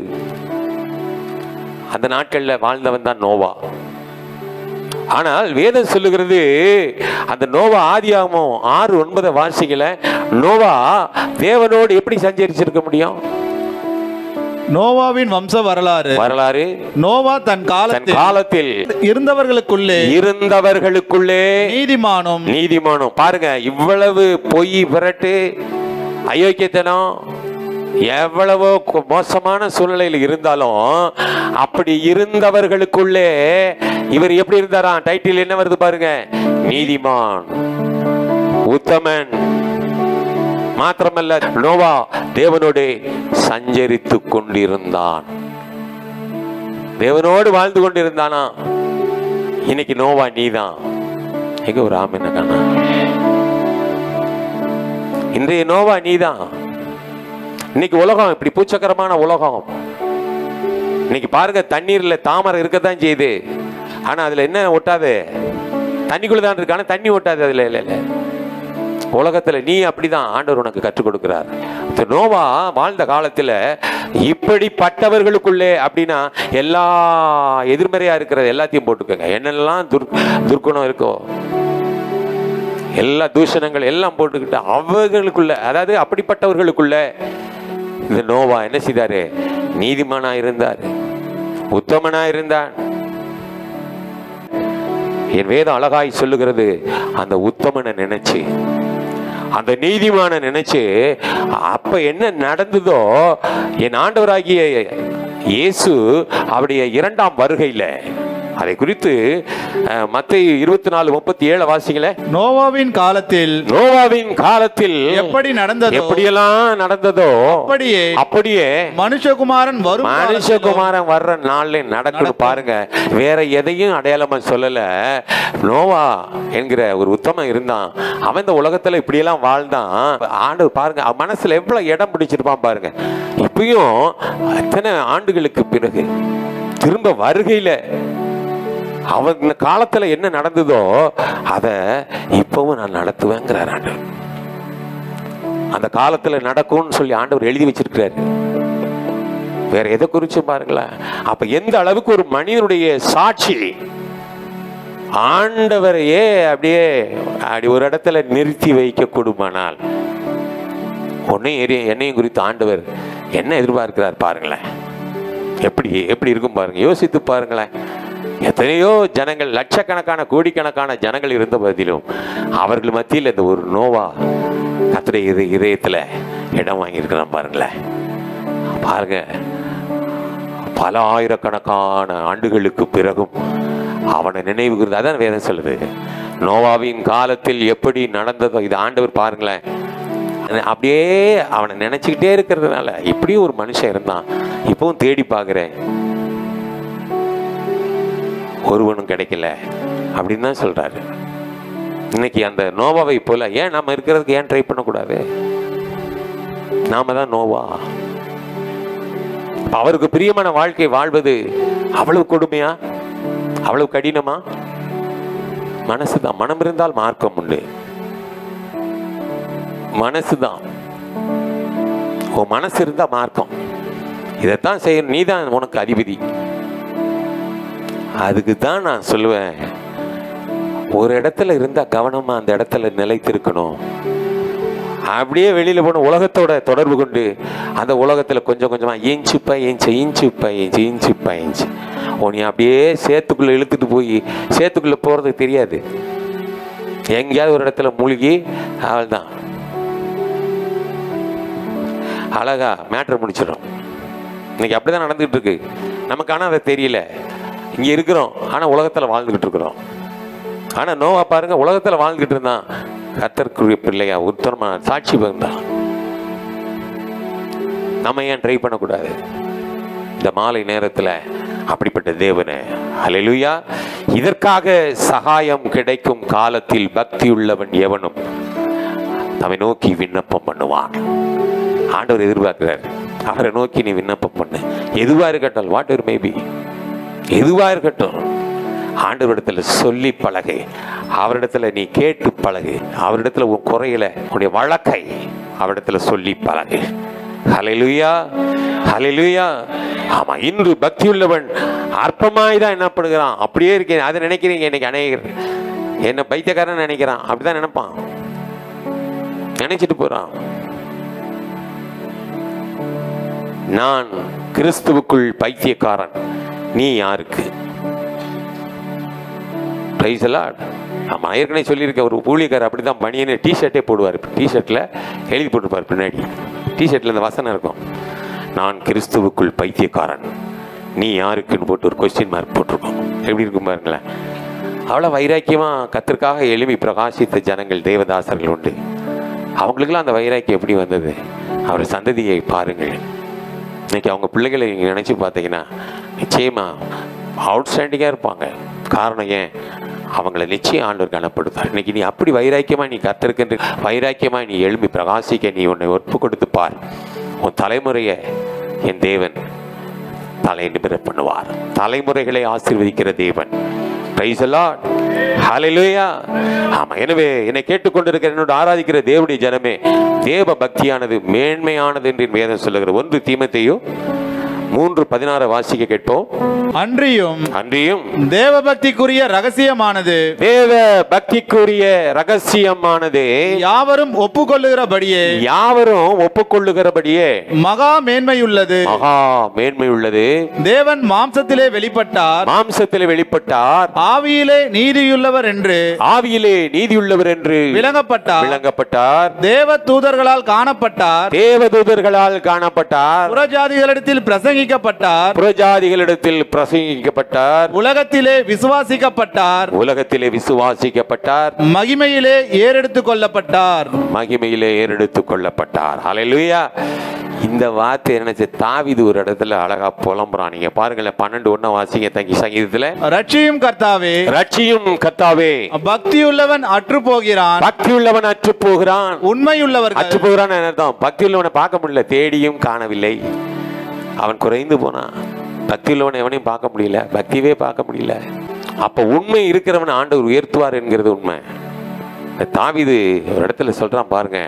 அந்த நாட்கள்ல வாழ்ந்தவன் தான் நோவா. ஆனால் வேதம் சொல்லுகிறது, அந்த நோவா ஆதியாகமம் ஆறு ஒன்பதை வாசிக்கல, நோவா தேவனோடு எப்படி சஞ்சரிச்சிருக்க முடியும்? நோவாவின் வம்ச வரலாறு வரலாறு நோவா தன் காலத்தில் காலத்தில் இருந்தவர்களுக்குள்ளே இருந்தவர்களுக்குள்ளே நீதிமானும் நீதிமானும். பாருங்க, இவ்வளவு பொய் விரட்டு அயோக்கியத்தனம் எவ்வளவோ மோசமான சூழ்நிலையில் இருந்தாலும் அப்படி இருந்தவர்களுக்குள்ளே இவர் எப்படி இருந்தாரா? டைட்டில் என்ன வருது பாருங்க, நீதிமான், உத்தமன். மாத்திரமல்ல, நோவா தேவனோடு சஞ்சரித்து கொண்டிருந்தான், தேவனோடு வாழ்ந்து கொண்டிருந்தானா. இன்னைக்கு நோவா நீதான். எங்க ஒரு ஆம் என்ன காணா? இன்றைய நோவா நீதான். இன்னைக்கு உலகம் இப்படி பூச்சக்கரமான உலகம். இன்னைக்கு பாருங்க, தண்ணீர்ல தாமரை இருக்கத்தான் செய்யுது, ஆனா அதுல என்ன ஒட்டாது? தண்ணிக்குள்ளதான் இருக்கு, ஆனா தண்ணி ஒட்டாது அதுல. இல்ல இல்ல உலகத்துல நீ அப்படிதான் ஆண்டவர் உனக்கு கற்றுக் கொடுக்கிறார். நோவா வாழ்ந்த காலத்துல இப்படிப்பட்டவர்களுக்குள்ளே அப்படின்னா எல்லா எதிர்மறையா இருக்கிறது எல்லாத்தையும் போட்டுக்கோங்க. என்னெல்லாம் துர் துர்க்குணம் இருக்கோ எல்லா தூஷணங்கள் எல்லாம் போட்டுக்கிட்டு அவர்களுக்குள்ள, அதாவது அப்படிப்பட்டவர்களுக்குள்ள இந்த நோவா என்ன செய்தாரு? நீதிமானா இருந்தார், உத்தமனா இருந்தான். என் வேதம் அழகாய் சொல்லுகிறது, அந்த உத்தமனை நினைச்சு, அந்த நீதிமான நினைச்சு, அப்ப என்ன நடந்ததோ, என் ஆண்டவராகிய இயேசு அவருடைய இரண்டாம் வருகையில அதை குறித்து மத்தேயு இருபத்தி நாலு முப்பத்தி ஏழு வாசிங்களே. நோவாவின் காலத்தில் நோவாவின் காலத்தில் எப்படி நடந்ததோ, எப்படியெல்லாம் நடந்ததோ அப்படியே அப்படியே மனுஷகுமாரன் வரும் மனுஷகுமாரன் வர்ற நாள்ல நடக்குது. பாருங்க, வேற எதையும் அடையாளமா சொல்லல. நோவா என்கிற ஒரு உத்தமன் இருந்தான், அவன் இந்த உலகத்துல இப்படி எல்லாம் வாழ்ந்தான். ஆண்டு பாருங்க, மனசுல எவ்வளவு இடம் பிடிச்சிருப்பான் பாருங்க. இப்பயும் எத்தனை ஆண்டுகளுக்கு பிறகு திரும்ப வருகையில அவன் காலத்துல என்ன நடந்ததோ அத இப்பவும் நான் நடத்துவேங்கிறார் ஆண்டவர். அந்த காலத்துல நடக்கும்னு சொல்லி ஆண்டவர் எழுதி வச்சிருக்கிறாரு. வேற எதை குறிச்சு பாருங்களேன். அப்ப எந்த அளவுக்கு ஒரு மனிதனுடைய சாட்சி ஆண்டவரையே அப்படியே அப்படி ஒரு இடத்துல நிறுத்தி வைக்க கூடுமானால், உன்னையும் என்னையும் குறித்து ஆண்டவர் என்ன எதிர்பார்க்கிறார் பாருங்களேன். எப்படி எப்படி இருக்கும் பாருங்க, யோசித்து பாருங்களேன். எத்தனையோ ஜனங்கள், லட்சக்கணக்கான கோடிக்கணக்கான ஜனங்கள் இருந்த பதிலும் அவர்கள் மத்தியில் இந்த ஒரு நோவா கர்த்தருடைய இத இதயத்துல இடம் வாங்கியிருக்கிறான் பாருங்களேன். பாருங்க, பல ஆயிரக்கணக்கான ஆண்டுகளுக்கு பிறகும் அவனை நினைவுகிறது. அதான் வேதம் சொல்லுது, நோவாவின் காலத்தில் எப்படி நடந்ததோ. இது ஆண்டவர் பாருங்களேன், அப்படியே அவனை நினைச்சுக்கிட்டே இருக்கிறதுனால இப்படியும் ஒரு மனுஷன் இருந்தான், இப்பவும் தேடி பார்க்கிறேன், ஒருவனும் கிடைக்கல அப்படின்னு தான் சொல்றாரு. இன்னைக்கு அந்த நோவாவை போல ஏன் நாம இருக்கிறதுக்கு ஏன் ட்ரை பண்ணக்கூடாது? நாம தான் நோவா. அவருக்கு பிரியமான வாழ்க்கை வாழ்வது அவ்வளவு கொடுமையா, அவ்வளவு கடினமா? மனசுதான். மனம் இருந்தால் மார்க்கம் உண்டு. மனசுதான். உன் மனசு இருந்தா மார்க்கம். இதைத்தான் செய்யணும். நீதான் உனக்கு அதிபதி. அதுக்கு தான் நான் சொல்லுவேன், ஒரு இடத்துல இருந்தா கவனமா அந்த இடத்துல நிலைத்திருக்கணும். அப்படியே வெளியில போன உலகத்தோட தொடர்பு கொண்டு அந்த உலகத்துல கொஞ்சம் கொஞ்சமா இன்ச்சுப்பா இன்ச்சு இன்ச்சுப்பா இன்ச்சு இன்ச்சுப்பா இன்ச்சு உன்னை அப்படியே சேத்துக்குள்ள இழுத்துட்டு போய் சேத்துக்குள்ள போறதுக்கு தெரியாது. எங்கேயாவது ஒரு இடத்துல மூழ்கி அவள் தான் அழகா மேட்டர் முடிச்சிடும். இன்னைக்கு அப்படிதான் நடந்துகிட்டு இருக்கு நமக்கு. ஆனா அதை தெரியல. இங்க இருக்கிறோம், ஆனா உலகத்துல வாழ்ந்துகிட்டு இருக்கிறோம். ஆனா நோவா பாருங்க, உலகத்துல வாழ்ந்துகிட்டு இருந்தான், கர்த்தருக்குரிய பிள்ளையா உத்தரமா சாட்சி பகிர்ந்தான். நம்ம ஏன் ட்ரை பண்ணக்கூடாது இந்த மாலை நேரத்துல? அப்படிப்பட்ட தேவனே, ஹல்லேலூயா. இதற்காக சகாயம் கிடைக்கும் காலத்தில் பக்தி உள்ளவன் எவனும் அவனை நோக்கி விண்ணப்பம் பண்ணுவான். ஆண்டவர் எதிர்பார்க்கிறார், அவரை நோக்கி நீ விண்ணப்பம் பண்ணு. எதுவா இருக்கட்டும், வாட் எவர் மேபி, எதுவா இருக்கட்டும், ஆண்டவரிடத்துல சொல்லி பழகு. அவரிடத்துல நீ கேட்டு பழகு. அவரிடத்துல உன் குறையில உன்னுடைய வழக்கை அவரிடத்துல சொல்லி பழகு. ஹல்லேலூயா, ஹல்லேலூயா. ஆமா, இன்று பக்தி உள்ளவன் அற்பமாய் தான் என்னப்படுகிறான். அப்படியே இருக்கேன் அதை நினைக்கிறீங்க. இன்னைக்கு அநேகர் என்ன பைத்தியக்காரன் நினைக்கிறான். அப்படிதான் நினைப்பான், நினைச்சிட்டு போறான். நான் கிறிஸ்துவுக்குள் பைத்தியக்காரன், நீ யாருக்கு? Praise the Lord. ஆமா, ஏற்கனவே சொல்லியிருக்க ஒரு ஊழியக்காரர் அப்படிதான் பனியனே டிஷர்ட்டே போடுவார். டிஷர்ட்ல எழுதி போட்டுப்பார், பின்னாடி டிஷர்ட்ல இந்த வசனம் இருக்கும், நான் கிறிஸ்துவுக்குள் பைத்தியக்காரன், நீ யாருக்குன்னு போட்டு ஒரு கொஸ்டின் மார்க் போட்டிருக்கோம். எப்படி இருக்கும் பாருங்களேன். அவ்வளோ வைராக்கியமா கர்த்தருக்காக எழுப்பி பிரகாசித்த ஜனங்கள், தேவதாசர்கள் உண்டு. அவங்களுக்கெல்லாம் அந்த வைராக்கியம் எப்படி வந்தது? அவர் சந்ததியை பாருங்கள். இன்னைக்கு அவங்க பிள்ளைகளை நீங்கள் நினச்சி பார்த்தீங்கன்னா நிச்சயமா அவுட்ஸ்டாண்டிங்காக இருப்பாங்க. காரணம் ஏன்? அவங்கள நிச்சயம் ஆண்டவர் கனப்படுத்தார். இன்னைக்கு நீ அப்படி வைராக்கியமா நீ கர்த்தருக்கு வைராக்கியமா நீ எழும்பி பிரகாசிக்க நீ உன்னை ஒப்பு கொடுத்து பார். உன் தலைமுறையை என் தேவன் தலை நிமிர பண்ணுவார். தலைமுறைகளை ஆசீர்வதிக்கிற தேவன். Praise the Lord. Hallelujah. ஆமா, எனவே என்னை கேட்டுக்கொண்டிருக்கிற என்னோட ஆராதிக்கிற தேவனுடைய ஜனமே, தேவ பக்தியானது மேன்மையானது என்று வேதம் சொல்லுகிற ஒன்று தீமோத்தேயு மூன்று பதினாறு வாசிக்க கேட்போம். அன்றியும் அன்றியும் தேவ பக்திக்குரிய ரகசியமானது தேவ பக்திக்குரிய ரகசியமானது யாவரும் ஒப்புக்கொள்ளுகிறபடியே யாவரும் ஒப்புக்கொள்ளுகிறபடியே மகா மேன்மையுள்ளது. மகா மேன்மையுள்ளது. தேவன் மாம்சத்திலே வெளிப்பட்டார், மாம்சத்திலே வெளிப்பட்டார், ஆவியிலே நீதியுள்ளவர் என்று ஆவியிலே நீதியுள்ளவர் என்று விளங்கப்பட்டார் விளங்கப்பட்டார். தேவ தூதர்களால் காணப்பட்டார், தேவதூதர்களால் காணப்பட்டார், புறஜாதிகளிடத்தில் பிரசங்கிக்கப்பட்டார், புறஜாதிகளிடத்தில் பிரசங்கிக்கப்பட்டார், உலகத்திலே விசுவாசிக்கப்பட்டார், உலகத்திலே விசுவாசிக்கப்பட்டார், மகிமையிலே ஏறெடுத்துக் கொள்ளப்பட்டார். மகிமையிலே ஏறெடுத்துக் கொள்ளப்பட்டார். ஹல்லேலூயா. இந்த வார்த்தை நினைச்ச தாவீது ஒரு இடத்துல அழகா புலம்புறான். நீங்க பாருங்களேன், பன்னெண்டு ஒண்ணு வாசிங்க தங்கி சங்கீதத்துல. ரட்சியும் கர்த்தாவே, ரட்சியும் கர்த்தாவே, பக்தியுள்ளவன் அற்று போகிறான், பக்தி உள்ளவன் அற்று போகிறான். உண்மையுள்ளவர்கள் அற்று போகிறான் அர்த்தம். பக்தி உள்ளவனை பார்க்க முடியல, தேடியும் காணவில்லை, அவன் குறைந்து போனான். பக்தி உள்ளவனை எவனையும் பார்க்க முடியல, பக்தியே பார்க்க முடியல. அப்ப உண்மை இருக்கிறவன் ஆண்டவர் உயர்த்துவார் என்கிறது உண்மை. தாவீது ஒரு இடத்துல சொல்றான் பாருங்க,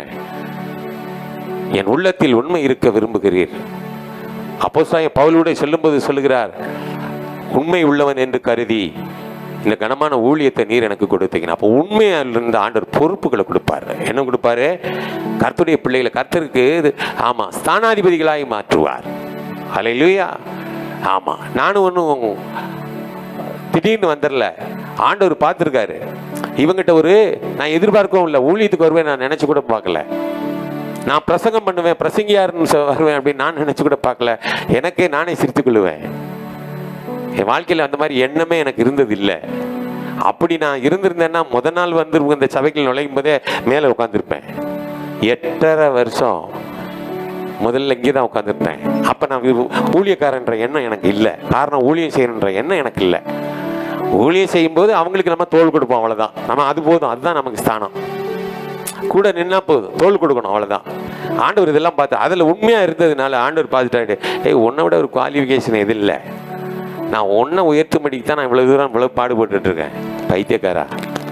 என் உள்ளத்தில் உண்மை இருக்க விரும்புகிறீர். அப்போஸ்தலன் பவுலோடு சொல்லும்போது சொல்லுகிறார், உண்மை உள்ளவன் என்று கருதி இந்த கனமான ஊழியத்தை நீர் எனக்கு கொடுத்தீங்க. அப்போ உண்மையில் இருந்த ஆண்டவர் பொறுப்புகளை கொடுப்பார். என்ன கொடுப்பாரு? கர்த்தருடைய பிள்ளைகளை கர்த்தருக்கு ஆமா ஸ்தானாதிபதிகளாய் மாற்றுவார். ஹல்லேலூயா. ஆமா, நானும் ஒன்றும் திடீர்னு வந்துடல, ஆண்டவர் பார்த்துருக்காரு. இவங்கிட்ட ஒரு நான் எதிர்பார்க்கவும் இல்லை, ஊழியத்துக்கு வருவேன் நான் நினைச்சு கூட பார்க்கல. நான் பிரசங்கம் பண்ணுவேன், பிரசங்கியாருன்னு வருவேன் அப்படின்னு நான் நினைச்சு கூட பார்க்கல. எனக்கே நானே சிரித்துக் கொள்ளுவேன். என் வாழ்க்கையில் அந்த மாதிரி எண்ணமே எனக்கு இருந்தது இல்லை. அப்படி நான் இருந்திருந்தேன்னா முத நாள் வந்து இந்த சபைகள் நுழையும் போதே மேலே உட்காந்துருப்பேன். எட்டரை வருஷம் முதல்ல இங்கே தான் உட்காந்துருப்பேன். அப்போ நான் ஊழியக்காரன்ற எண்ணம் எனக்கு இல்லை. காரணம், ஊழியம் செய்யணுன்ற எண்ணம் எனக்கு இல்லை. ஊழியம் செய்யும்போது அவங்களுக்கு நம்ம தோள் கொடுப்போம், அவ்வளோதான். நம்ம அது போதும், அதுதான் நமக்கு ஸ்தானம். கூட நின்னா போதும், தோள் கொடுக்கணும், அவ்வளோதான். ஆண்டவர் இதெல்லாம் பார்த்து அதில் உண்மையாக இருந்ததுனால ஆண்டவர் பார்த்துட்டாரு, ஏய் உன்னை விட ஒரு குவாலிஃபிகேஷன் எது இல்லை, நான் ஒன்றை உயர்த்தும்படிக்கு தான் நான் இவ்வளோ தூரம் இவ்வளோ பாடுபட்டு இருக்கேன். பைத்தியக்காரா.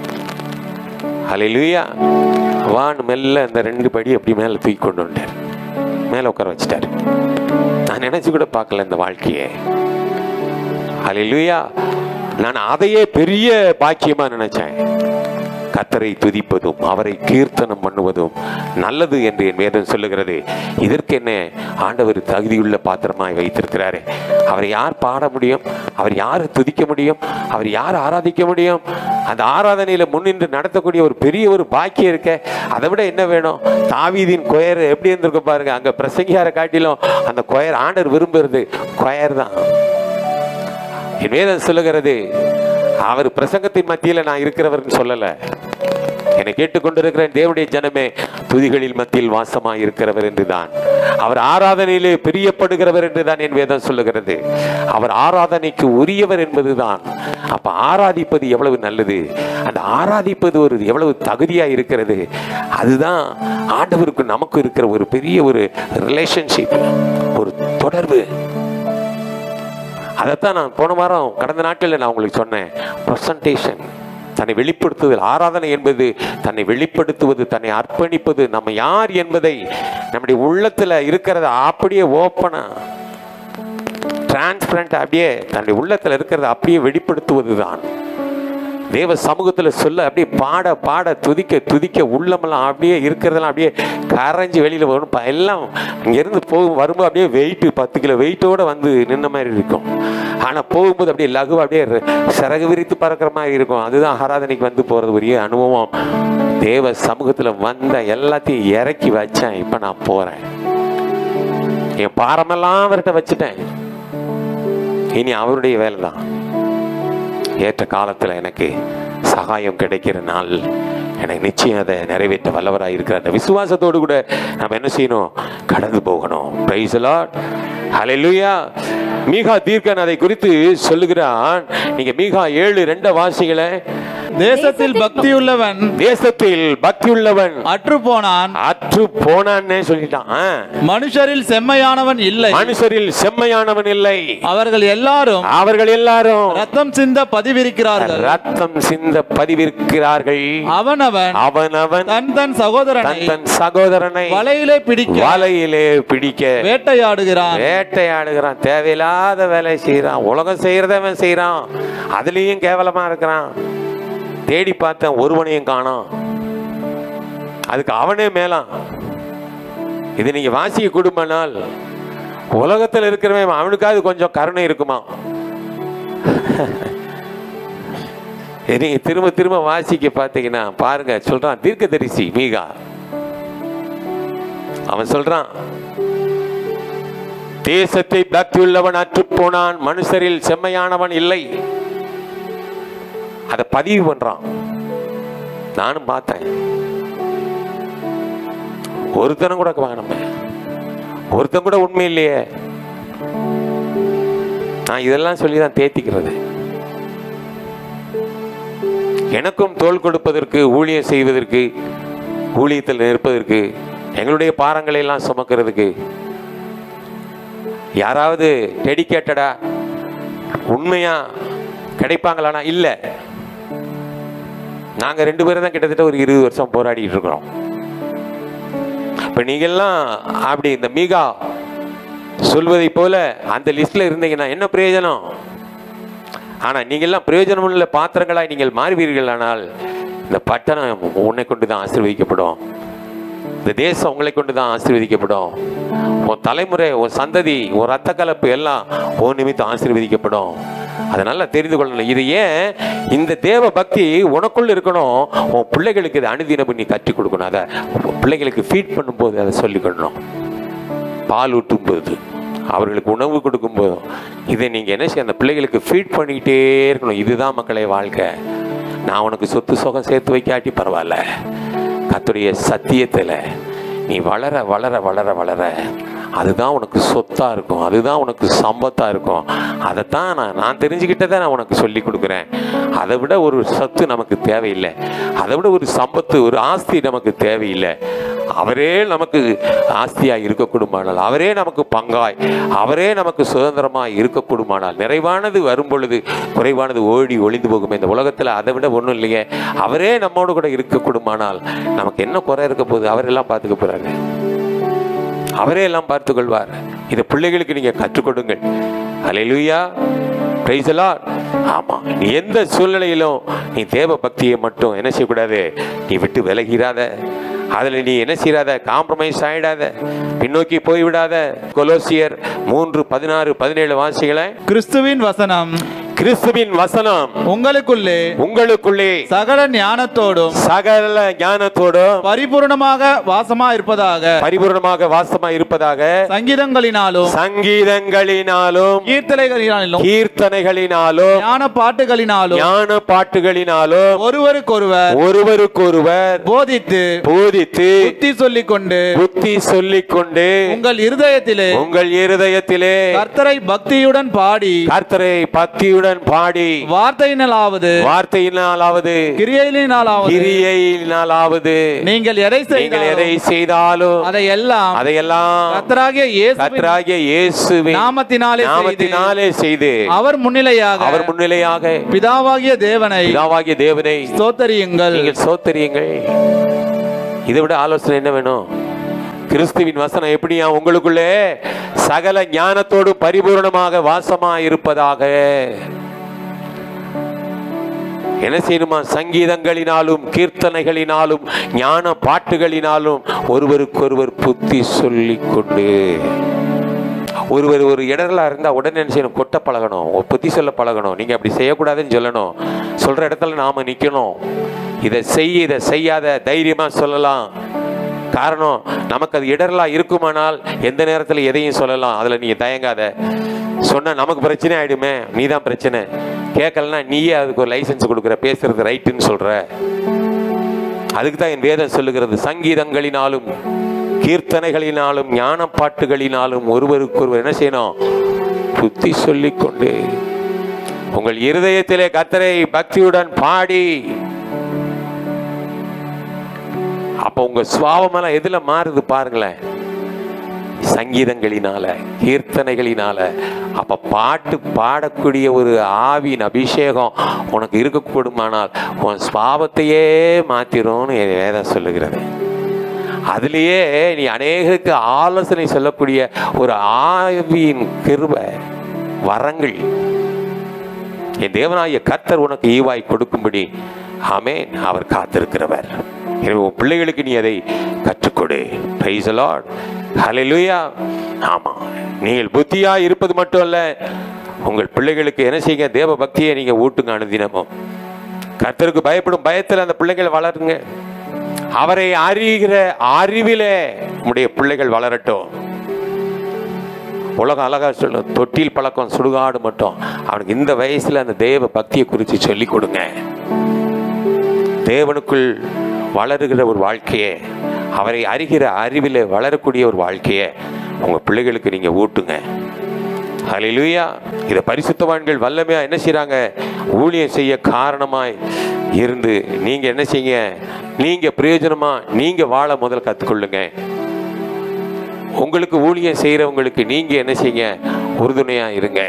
ஹல்லேலூயா. வான் மெல்ல இந்த ரெண்டு படி அப்படி மேலே தூக்கி கொண்டு வந்துட்டார், மேலே உட்கார வச்சுட்டாரு. நான் நினைச்சு கூட பார்க்கல இந்த வாழ்க்கையே. ஹல்லேலூயா. நான் அதையே பெரிய பாக்கியமா நினைச்சேன். கர்த்தரை துதிப்பதும் அவரை கீர்த்தனம் பண்ணுவதும் நல்லது என்று என் வேதம் சொல்லுகிறது. இதற்கு என்ன ஆண்டவர் தகுதியுள்ள பாத்திரமாய் வைத்திருக்கிறாரு. அவரை யார் பாட முடியும்? அவர் யாரை துதிக்க முடியும்? அவர் யார் ஆராதிக்க முடியும்? அந்த ஆராதனையில முன்னின்று நடத்தக்கூடிய ஒரு பெரிய ஒரு பாக்கியம் இருக்க, அதை விட என்ன வேணும்? தாவீதின் கொயர் எப்படி இருந்திருக்க பாருங்க. அங்க பிரசங்கியாரை காட்டிலும் அந்த கொயர் ஆண்டவர் விரும்புறது கொயர் தான். என் வேதம் சொல்லுகிறது, அவர் பிரசங்கத்தின் மத்தியில் நான் இருக்கிறவர்னு சொல்லல. என்னை கேட்டுக்கொண்டிருக்கிற தேவனுடைய ஜனமே, துதிகளில் மத்தியில் வாசமாய் இருக்கிறவர் என்றுதான், அவர் ஆராதனையிலே பிரியப்படுகிறவர் என்றுதான் என் வேதம் சொல்லுகிறது. அவர் ஆராதனைக்கு உரியவர் என்பதுதான். அப்ப ஆராதிப்பது எவ்வளவு நல்லது, அந்த ஆராதிப்பது ஒரு எவ்வளவு தகுதியா இருக்கிறது. அதுதான் ஆண்டவருக்கு நமக்கு இருக்கிற ஒரு பெரிய ஒரு ரிலேஷன்ஷிப், ஒரு தொடர்பு. அதைத்தான் நான் போன வாரம் கடந்த நாட்களில் நான் உங்களுக்கு சொன்னேன். ப்ரெசன்டேஷன், தன்னை வெளிப்படுத்துதல். ஆராதனை என்பது தன்னை வெளிப்படுத்துவது, தன்னை அர்ப்பணிப்பது, நம்ம யார் என்பதை நம்முடைய உள்ளத்தில் இருக்கிறத அப்படியே ஓப்பனா டிரான்ஸ்பரண்ட் அப்படியே தன்னுடைய உள்ளத்தில் இருக்கிறத அப்படியே வெளிப்படுத்துவது தான். தேவ சமூகத்தில் சொல்ல அப்படியே பாட பாட துதிக்க துதிக்க உள்ளமெல்லாம் அப்படியே இருக்கிறதெல்லாம் அப்படியே கரைஞ்சி வெளியில் வரும். எல்லாம் இங்கேருந்து போகும் வரும்போது அப்படியே வெயிட்டு பத்து கிலோ வெயிட்டோடு வந்து நின்ன மாதிரி இருக்கும். ஆனால் போகும்போது அப்படியே லகுவாக அப்படியே சிறகு விரித்து பறக்கிற மாதிரி இருக்கும். அதுதான் ஆராதனைக்கு வந்து போகிறது பெரிய அனுபவம். தேவ சமூகத்தில் வந்த எல்லாத்தையும் இறக்கி வச்சேன். இப்போ நான் போகிறேன், என் பாரமெல்லாம் அவர்கிட்ட வச்சுட்டேன். இனி அவருடைய வேலை தான். ஏற்ற காலத்தில் எனக்கு சகாயம் கிடைக்கிற நாள் எனக்கு நிச்சயம் அதை நிறைவேற்ற வல்லவராக இருக்கிற அந்த விசுவாசத்தோடு கூட நம்ம என்ன செய்யணும்? கடந்து போகணும். Price the Lord. ஹல்லேலூயா. மீகா தீர்க்கன் அதை குறித்து சொல்லுகிறான். நீங்க மீகா ஏழு ரெண்ட வாசிகள. தேசத்தில் பக்தியுள்ளவன் தேசத்தில் பக்தியுள்ளவன் அற்று போனான் அற்று போனான்னு சொல்லிட்டான். மனுஷரில் செம்மையானவன் இல்லை. மனுஷரில் செம்மையானவன் இல்லை. அவர்கள் எல்லாரும் அவர்கள் எல்லாரும் ரத்தம் சிந்த பதிவிருக்கிறார்கள். ரத்தம் சிந்த பதிவிருக்கிறார்கள். அவனவன் அவனவன் தன் தன் சகோதரனை தன் தன் சகோதரனை வலையிலே பிடிக்க வலையிலே பிடிக்க வேட்டையாடுகிறான். வேட்டையாடுகிறான். தேவையில்லாத வேலை செய்யறான். உலகம் செய்யறதவன் செய்யறான். அதுலயும் கேவலமா இருக்கிறான். தேடி பார்த்தேன், ஒருவனையும் காணோம். அதுக்கு அவனே மேலாம். இது நீங்க வாசிக்க கொடுமானால் உலகத்தில் இருக்கிறவன் அவனுக்காவது கொஞ்சம் கருணை இருக்குமா? நீங்க திரும்ப திரும்ப வாசிக்க பார்த்தீங்கன்னா பாருங்க, சொல்றான் தீர்க்கதரிசி மீகா. அவன் சொல்றான், தேசத்தை பக்தியுள்ளவன் அற்று போனான், மனுஷரில் செம்மையானவன் இல்லை. அதை பதிவு பண்றான். நானும் பார்த்தேன். ஒருத்தனும் கூட காணோம். ஒருத்தன் கூட உண்மை இல்லையே. நான் இதெல்லாம் சொல்லிதான் தேத்திக்கிறது. எனக்கும் தோள் கொடுப்பதற்கு, ஊழியம் செய்வதற்கு, ஊழியத்தில் நிற்பதற்கு, எங்களுடைய பாரங்களை எல்லாம் சுமக்கிறதுக்கு யாராவது டெடிகேட்டடா உண்மையா கிடைப்பாங்களானா? இல்ல. நாங்க ரெண்டு பேரும் தான் கிட்டத்தட்ட ஒரு இருபது வருஷம் போராடிட்டு இருக்கிறோம். இப்ப நீங்கெல்லாம் அப்படி இந்த மீகா சொல்வதை போல அந்த லிஸ்ட்ல இருந்தீங்கன்னா என்ன பிரயோஜனம்? ஆனா நீங்கெல்லாம் பிரயோஜனம் உள்ள பாத்திரங்களாய் நீங்கள் மாறுவீர்கள். ஆனால் இந்த பட்டணம் உன்னை கொண்டுதான் ஆசீர்வதிக்கப்படும். இந்த தேசம் உங்களை கொண்டுதான் ஆசீர்வதிக்கப்படும். உன் தலைமுறை, உன் சந்ததி, உன் ரத்த கலப்பு எல்லாம் உன் நிமித்தம் ஆசீர்வதிக்கப்படும். அதனால தெரிந்து கொள்ளணும். இது ஏன் இந்த தேவ பக்தி உனக்குள்ள இருக்கணும். உன் பிள்ளைகளுக்கு இதை அனுதினம் நீ கற்றுக் கொடுக்கணும். அதை பிள்ளைகளுக்கு ஃபீட் பண்ணும்போது அதை சொல்லிக்கொள்ளணும். பால் ஊட்டும் போது, அவர்களுக்கு உணவு கொடுக்கும் போதும் இதை நீங்க என்ன செய்ய, அந்த பிள்ளைகளுக்கு ஃபீட் பண்ணிக்கிட்டே இருக்கணும். இதுதான் மக்களே வாழ்க்கை. நான் உனக்கு சொத்து சுகம் சேர்த்து வைக்காட்டி பரவாயில்ல, கர்த்தருடைய சத்தியத்தில் நீ வளர வளர வளர வளர அதுதான் உனக்கு சொத்தா இருக்கும். அதுதான் உனக்கு சம்பத்தா இருக்கும். அதைத்தான் நான் நான் தெரிஞ்சுக்கிட்டதை நான் உனக்கு சொல்லி கொடுக்குறேன். அதை விட ஒரு சொத்து நமக்கு தேவையில்லை. அதை விட ஒரு சம்பத்து, ஒரு ஆஸ்தி நமக்கு தேவையில்லை. அவரே நமக்கு ஆஸ்தியாய் இருக்கக்கூடுமானால், அவரே நமக்கு பங்காய், அவரே நமக்கு சுதந்திரமாய் இருக்கக்கூடுமானால், நிறைவானது வரும் பொழுது குறைவானது ஓடி ஒளிந்து போகும். இந்த உலகத்தில் அதை விட ஒன்றும் இல்லையே. அவரே நம்மோடு கூட இருக்கக்கூடுமானால் நமக்கு என்ன குறை இருக்க போகுது? அவரெல்லாம் பார்த்துக்க போறாங்க. அவரே எல்லாம் பார்த்துக் கொள்வார். இதை பிள்ளைகளுக்கு நீங்க கற்றுக் கொடுங்கள். Hallelujah, praise the Lord. ஆமா, நீ எந்த சூழ்நிலையிலும் நீ தேவ பக்தியை மட்டும் என்ன செய்யக்கூடாது, நீ விட்டு விலகிறாத. அதுல நீ என்ன செய்யாத, காம்ப்ரமைஸ் ஆயிடாத, பின்னோக்கி போய்விடாத. கொலோசியர் மூன்று பதினாறு பதினேழு வாசிகளை. கிறிஸ்துவின் வசனம் கிறிஸ்துவின் வசனம் உங்களுக்குள்ளே உங்களுக்குள்ளே சகல ஞானத்தோடும் சகல ஞானத்தோடும் பரிபூர்ணமாக வாசமா இருப்பதாக பரிபூர்ணமாக வாசமா இருப்பதாக சங்கீதங்களினாலும் சங்கீதங்களினாலும் கீர்த்தனைகளினாலும் கீர்த்தனைகளினாலும் ஞான பாட்டுகளினாலும் ஞான பாட்டுகளினாலும் ஒருவருக்கொருவர் ஒருவருக்கொருவர் போதித்து போதித்து புத்தி சொல்லிக் கொண்டு புத்தி சொல்லிக் கொண்டு உங்கள் இருதயத்திலே உங்கள் இருதயத்திலே கர்த்தரை பக்தியுடன் பாடி கர்த்தரை பக்தியுடன் பாடி வார்த்தையினாலாவது வார்த்தையினாலாவது கிரியையினாலாவது கிரியையினாலாவது நீங்கள் எதை நீங்கள் எதை செய்தாலும் அதையெல்லாம் அதையெல்லாம் கர்த்தராகிய இயேசுவின் கர்த்தராகிய இயேசுவின் நாமத்தினாலே நாமத்தினாலே செய்து அவர் முன்னிலையாக அவர் முன்னிலையாக பிதாவாகிய தேவனை பிதாவாகிய தேவனை ஸ்தோத்திரியுங்கள். நீங்கள் ஸ்தோத்திரியுங்கள். இதை விட ஆலோசனை என்ன வேணும்? கிறிஸ்துவின் வசனம் எப்படியா உங்களுக்குள்ளே சகல ஞானத்தோடு பரிபூர்ணமாக வாசமா இருப்பதாக. என்ன செய்யணுமா? சங்கீதங்களினாலும் கீர்த்தனைகளினாலும் ஞான பாட்டுகளினாலும் ஒருவருக்கொருவர் புத்தி சொல்லிக் கொண்டு. ஒருவர் ஒரு இடர்ல இருந்தா உடனே என்ன செய்யணும்? கொட்ட பழகணும், புத்தி சொல்ல பழகணும். நீங்க அப்படி செய்யக்கூடாதுன்னு சொல்லணும். சொல்ற இடத்துல நாம நிக்கணும். இதை செய்ய இதை செய்யாத தைரியமா சொல்லலாம். காரணம், நமக்கு அது இடர்லா இருக்குமானால் எந்த நேரத்தில் எதையும் சொல்லலாம். அதுல நீ தயங்காத. சொன்ன நமக்கு பிரச்சனை ஆயிடுமே, நீ தான் பிரச்சனை. கேட்கலன்னா நீயே அதுக்கு ஒரு லைசன்ஸ் கொடுக்குற, பேசுறது ரைட்டுன்னு சொல்ற. அதுக்கு தான் என் வேதம் சொல்லுகிறது, சங்கீதங்களினாலும் கீர்த்தனைகளினாலும் ஞான பாட்டுகளினாலும் ஒருவருக்கு ஒருவர் என்ன செய்யணும்? புத்தி சொல்லிக்கொண்டு உங்கள் இருதயத்திலே கர்த்தரை பக்தியுடன் பாடி, அப்ப உங்க சுபாவமெல்லாம் எதுல மாறுது பாருங்களேன், சங்கீதங்களினால, கீர்த்தனைகளினால. அப்ப பாட்டு பாடக்கூடிய ஒரு ஆவியின் அபிஷேகம் உனக்கு இருக்கக்கூடுமானால் உன் சுபாவத்தையே மாத்திரும்னு வேதம் சொல்லுகிறது. அதுலேயே நீ அநேகருக்கு ஆலோசனை சொல்லக்கூடிய ஒரு ஆவியின் கிருபை வரங்கள் என் தேவனாகிய கர்த்தர் உனக்கு ஈவாய் கொடுக்கும்படி ஆமென் அவர் காத்திருக்கிறவர். எனவே உன் பிள்ளைகளுக்கு நீ அதை கற்றுக்கொடு. Price the Lord. ஹல்லேலூயா. ஆமா, நீங்கள் புத்தியா இருப்பது மட்டும் அல்ல, உங்கள் பிள்ளைகளுக்கு என்ன செய்யுங்க, தேவ பக்தியை நீங்க ஊட்டுங்க. அனுதினமும் கர்த்தருக்கு பயப்படும் பயத்தில் அந்த பிள்ளைகள் வளருங்க. அவரை அறிகிற அறிவிலே உடைய பிள்ளைகள் வளரட்டும். உலகம் அழகா சொல்லும், தொட்டில் பழக்கம் சுடுகாடு மட்டும். அவனுக்கு இந்த வயசுல அந்த தேவ பக்தியை குறித்து சொல்லிக் கொடுங்க. தேவனுக்குள் வளருகிற ஒரு வாழ்க்கையை, அவரை அறிகிற அறிவிலே வளரக்கூடிய ஒரு வாழ்க்கையை உங்க பிள்ளைகளுக்கு நீங்க ஊட்டுங்க. ஹல்லேலூயா. இதை பரிசுத்தவான்கள் வல்லமையா என்ன செய்றாங்க, ஊழியம் செய்ய காரணமாய் இருந்து நீங்க என்ன செய்யுங்க, நீங்க பிரயோஜனமா நீங்க வாழ முதல் கத்துக்கொள்ளுங்க. உங்களுக்கு ஊழியம் செய்யறவங்களுக்கு நீங்க என்ன செய்யுங்க, உறுதுணையா இருங்க.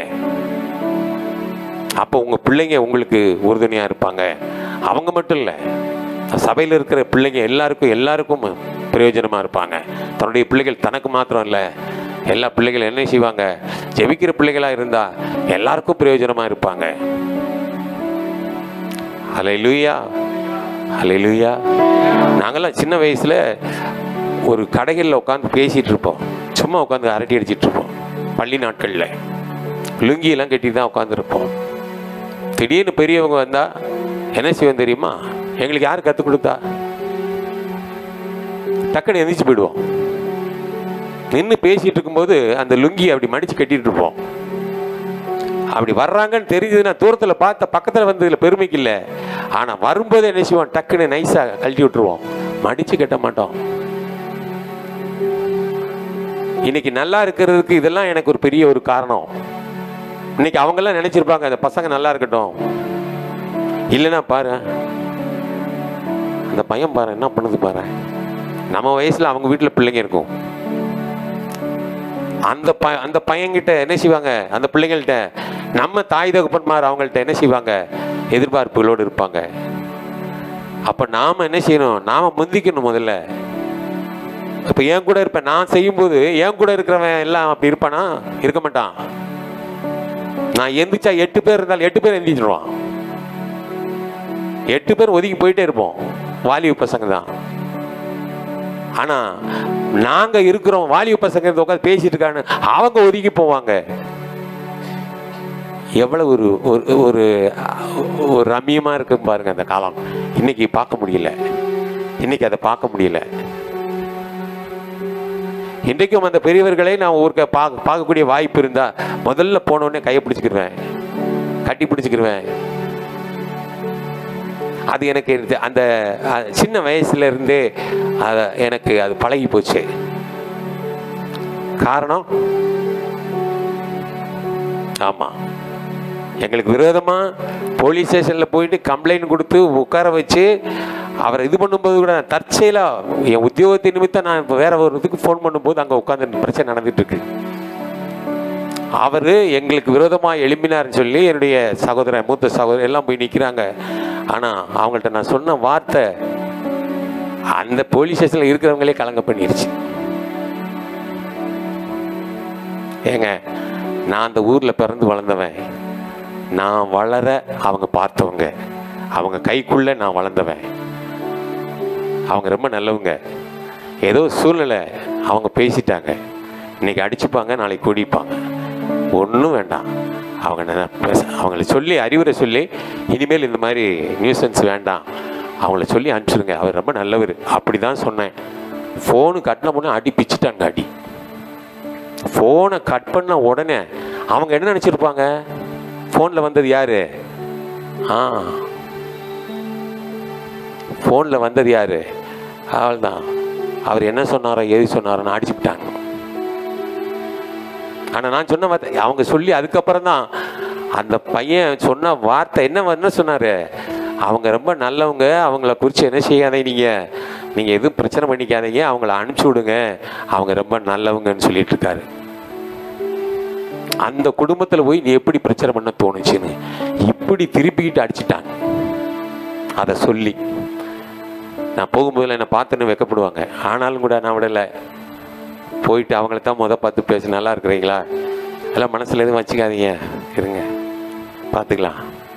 அப்போ உங்க பிள்ளைங்க உங்களுக்கு உறுதுணையா இருப்பாங்க. அவங்க மட்டும் இல்லை, சபையில் இருக்கிற பிள்ளைங்க எல்லாருக்கும் எல்லாருக்கும் பிரயோஜனமா இருப்பாங்க. தன்னுடைய பிள்ளைகள் தனக்கு மாத்திரம் இல்லை, எல்லா பிள்ளைகளும் என்ன செய்வாங்க, ஜெபிக்கிற பிள்ளைகளா இருந்தா எல்லாருக்கும் பிரயோஜனமா இருப்பாங்க. ஹல்லேலூயா, ஹல்லேலூயா. நாங்கெல்லாம் சின்ன வயசுல ஒரு கடைகளில் உட்காந்து பேசிட்டு இருப்போம், சும்மா உட்காந்து அரட்டி அடிச்சிட்டு இருப்போம். பள்ளி நாட்களில் லுங்கியெல்லாம் கட்டி தான் உட்காந்துருப்போம். திடீர்னு பெரியவங்க வந்தா என்ன செய்வோம் தெரியுமா, எங்களுக்கு யார் கற்றுக் கொடுத்தா, டக்குன்னு எந்திரிச்சு போயிடுவோம். நின்று பேசிட்டு இருக்கும்போது அந்த லுங்கி அப்படி மடிச்சு கட்டிட்டு இருப்போம். அப்படி வர்றாங்கன்னு தெரிஞ்சதுன்னா தூரத்தில் பார்த்த பக்கத்தில் வந்ததுல பெருமைக்கு இல்லை, ஆனால் வரும்போது என்ன செய்வோம், டக்குன்னு நைஸாக கழட்டி விட்டுருவோம், மடிச்சு கட்ட மாட்டோம். இன்னைக்கு நல்லா இருக்கிறதுக்கு இதெல்லாம் எனக்கு ஒரு பெரிய ஒரு காரணம். இன்னைக்கு அவங்கெல்லாம் நினைச்சிருப்பாங்க அந்த பசங்க நல்லா இருக்கட்டும், இல்லைன்னா பாரு அந்த பையன் பாரு என்ன பண்ணுது பாரு. நம்ம வயசுல அவங்க வீட்டில் பிள்ளைங்க இருக்கும், அந்த ப அந்த பையன்கிட்ட என்ன செய்வாங்க, அந்த பிள்ளைங்கள்ட்ட நம்ம தாய் தகப்பன்மார் அவங்கள்ட்ட என்ன செய்வாங்க, எதிர்பார்ப்புகளோடு இருப்பாங்க. அப்ப நாம என்ன செய்யணும், நாம முந்திக்கணும் முதல்ல. இப்போ என் கூட இருப்பேன், நான் செய்யும்போது என் கூட இருக்கிறவன் எல்லாம் அப்படி இருப்பானா, இருக்க மாட்டான். நான் எந்திரிச்சா எட்டு பேர் இருந்தாலும் எட்டு பேர் எந்திரிச்சிடுவான், எட்டு பேர் ஒதுக்கி போயிட்டே இருப்போம், வாலிப பசங்க தான். ஆனா நாங்க இருக்கிறோம் வாலிப பசங்க உட்காந்து பேசிட்டு இருக்கான்னு அவங்க ஒதுக்கி போவாங்க. எவ்வளவு ஒரு ஒரு ஒரு ரம்மியமா இருக்கு பாருங்க அந்த காலம். இன்னைக்கு பார்க்க முடியல, இன்னைக்கு அதை பார்க்க முடியல. இன்றைக்கும் அந்த பெரியவர்களை நான் ஊருக்கு பார்க்க பார்க்கக்கூடிய வாய்ப்பு இருந்தா முதல்ல போனோடனே கையை பிடிச்சிக்கிருவேன், கட்டி பிடிச்சிக்கிருவேன். அது எனக்கு அந்த சின்ன வயசுல இருந்தே அத எனக்கு அது பழகி போச்சு. காரணம், ஆமா, எங்களுக்கு விரோதமா போலீஸ் ஸ்டேஷன்ல போயிட்டு கம்ப்ளைண்ட் கொடுத்து உட்கார வச்சு அவரை இது பண்ணும்போது கூட தற்செயலா என் உத்தியோகத்தை நிமித்தம் நான் இப்போ வேற ஒரு இதுக்கு ஃபோன் பண்ணும்போது அங்கே உட்காந்து பிரச்சனை நடந்துட்டு இருக்கு. அவர் எங்களுக்கு விரோதமாக எழுப்பினார்னு சொல்லி என்னுடைய சகோதரன், மூத்த சகோதரர் எல்லாம் போய் நிற்கிறாங்க. ஆனால் அவங்கள்ட்ட நான் சொன்ன வார்த்தை அந்த போலீஸ் ஸ்டேஷனில் இருக்கிறவங்களே கலங்க பண்ணிருச்சு. ஏங்க, நான் அந்த ஊரில் பிறந்து வளர்ந்தவன், நான் வளர அவங்க பார்த்தவங்க, அவங்க கைக்குள்ளே நான் வளர்ந்தவன். அவங்க ரொம்ப நல்லவங்க. ஏதோ சூழ்நிலை அவங்க பேசிட்டாங்க, இன்னைக்கு அடிச்சுப்பாங்க, நாளைக்கு குடிப்பாங்க, ஒன்றும் வேண்டாம். அவங்க அவங்கள சொல்லி அறிவுரை சொல்லி இனிமேல் இந்த மாதிரி நியூசன்ஸ் வேண்டாம், அவங்கள சொல்லி அனுப்பிச்சிருங்க, அவர் ரொம்ப நல்லவர், அப்படி தான் சொன்னேன். ஃபோனு கட்டின உடனே அடி பிச்சுட்டாங்க. அடி ஃபோனை கட் பண்ண உடனே அவங்க என்ன நினச்சிருப்பாங்க, ஃபோனில் வந்தது யாரு, ஆ ஃபோனில் வந்தது யாரு, அவள் தான். அவர் என்ன சொன்னாரோ எது சொன்னாரோன்னு அடிச்சுட்டாங்க. ஆனா நான் சொன்ன வார்த்தை அவங்க சொல்லி அதுக்கப்புறம் தான் அந்த பையன் சொன்ன வார்த்தை என்ன என்ன சொன்னாரு, அவங்க ரொம்ப நல்லவங்க, அவங்கள குறித்து என்ன செய்யாதீங்க, நீங்கள் நீங்கள் எதுவும் பிரச்சனை பண்ணிக்காதீங்க, அவங்கள அனுப்பிச்சி விடுங்க, அவங்க ரொம்ப நல்லவங்கன்னு சொல்லிட்டு இருக்காரு. அந்த குடும்பத்தில் போய் நீ எப்படி பிரச்சனை பண்ண தோணுச்சுன்னு இப்படி திருப்பிக்கிட்டு அடிச்சிட்டாங்க. அதை சொல்லி நான் போகும்போதில் என்னை பார்த்துன்னு வைக்கப்படுவாங்க, ஆனாலும் கூட நான் விடலை, போயிட்டு அவங்கள தான் முத பார்த்து பேச, நல்லா இருக்கிறீங்களா, எல்லாம் மனசில் எதுவும் வச்சுக்காதீங்க, இருங்க பார்த்துக்கலாம்.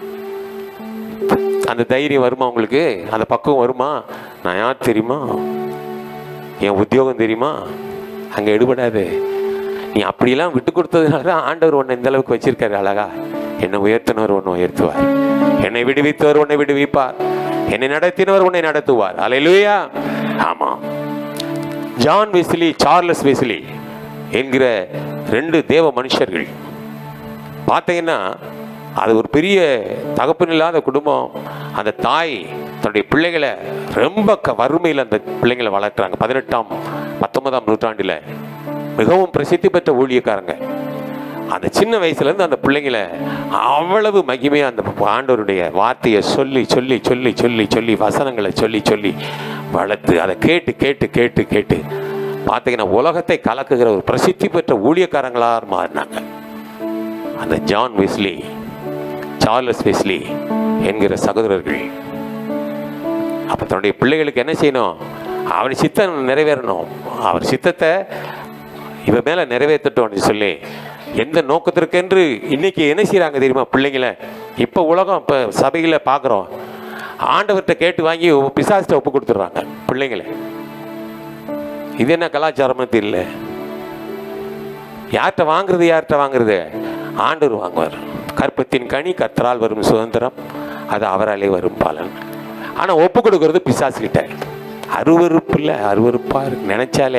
அந்த தைரியம் வருமா உங்களுக்கு, அந்த பக்குவம் வருமா? நான் யார் தெரியுமா, என் உத்தியோகம் தெரியுமா, அங்கே எடுபடாது. நீ அப்படியெல்லாம் விட்டு கொடுத்ததுனால தான் ஆண்டவர் உன்னை இந்த அளவுக்கு வச்சிருக்காரு. அழகா என்னை உயர்த்தினவர் உன்னை உயர்த்துவார், என்னை விடுவித்தவர் உன்னை விடுவிப்பார், என்னை நடத்தினவர் உன்னை நடத்துவார். அல்லேலூயா. ஆமா, ஜான் வெஸ்லி, சார்லஸ் வெஸ்லி என்கிற ரெண்டு தேவ மனுஷர்கள் பார்த்தீங்கன்னா, அது ஒரு பெரிய தகப்பன் இல்லாத குடும்பம். அந்த தாய் தன்னுடைய பிள்ளைகளை ரொம்ப க வறுமையில் அந்த பிள்ளைங்களை வளர்க்குறாங்க. பதினெட்டாம் பத்தொன்பதாம் நூற்றாண்டில் மிகவும் பிரசித்தி பெற்ற ஊழியக்காரங்க. அந்த சின்ன வயசுலேருந்து அந்த பிள்ளைங்களை அவ்வளவு மகிமையாக அந்த ஆண்டவருடைய வார்த்தையை சொல்லி சொல்லி சொல்லி சொல்லி சொல்லி வசனங்களை சொல்லி சொல்லி வளர்த்து அதை கேட்டு கேட்டு கேட்டு கேட்டு பார்த்தீங்கன்னா உலகத்தை கலக்குகிற ஒரு பிரசித்தி பெற்ற ஊழியக்காரங்களாக மாறினாங்க. அந்த ஜான் வெஸ்லி, சார்லஸ் வெஸ்லி என்கிற சகோதரர்கள் அப்போ தன்னுடைய பிள்ளைகளுக்கு என்ன செய்யணும், அவர் சித்தம் நிறைவேறணும், அவர் சித்தத்தை இவ மேலே நிறைவேற்றட்டோன்னு சொல்லி எந்த நோக்கத்திற்கென்று இன்னைக்கு என்ன செய்கிறாங்க தெரியுமா பிள்ளைங்களை? இப்போ உலகம் இப்போ சபையில் பார்க்குறோம், ஆண்டவர்கிட்ட கேட்டு வாங்கி பிசாசிட்ட ஒப்பு கொடுத்துட்றாங்க பிள்ளைங்களை. இது என்ன கலாச்சாரம்னு தெரியல. யார்கிட்ட வாங்குறது, யார்கிட்ட வாங்குறது? ஆண்டவர் வாங்குவார். கற்பத்தின் கனி கர்த்தரால் வரும் சுதந்திரம், அது அவராலே வரும் பலன். ஆனால் ஒப்பு கொடுக்கறது பிசாசுகிட்ட. அருவருப்பு இல்லை, அருவருப்பா இருக்கு நினைச்சாலே.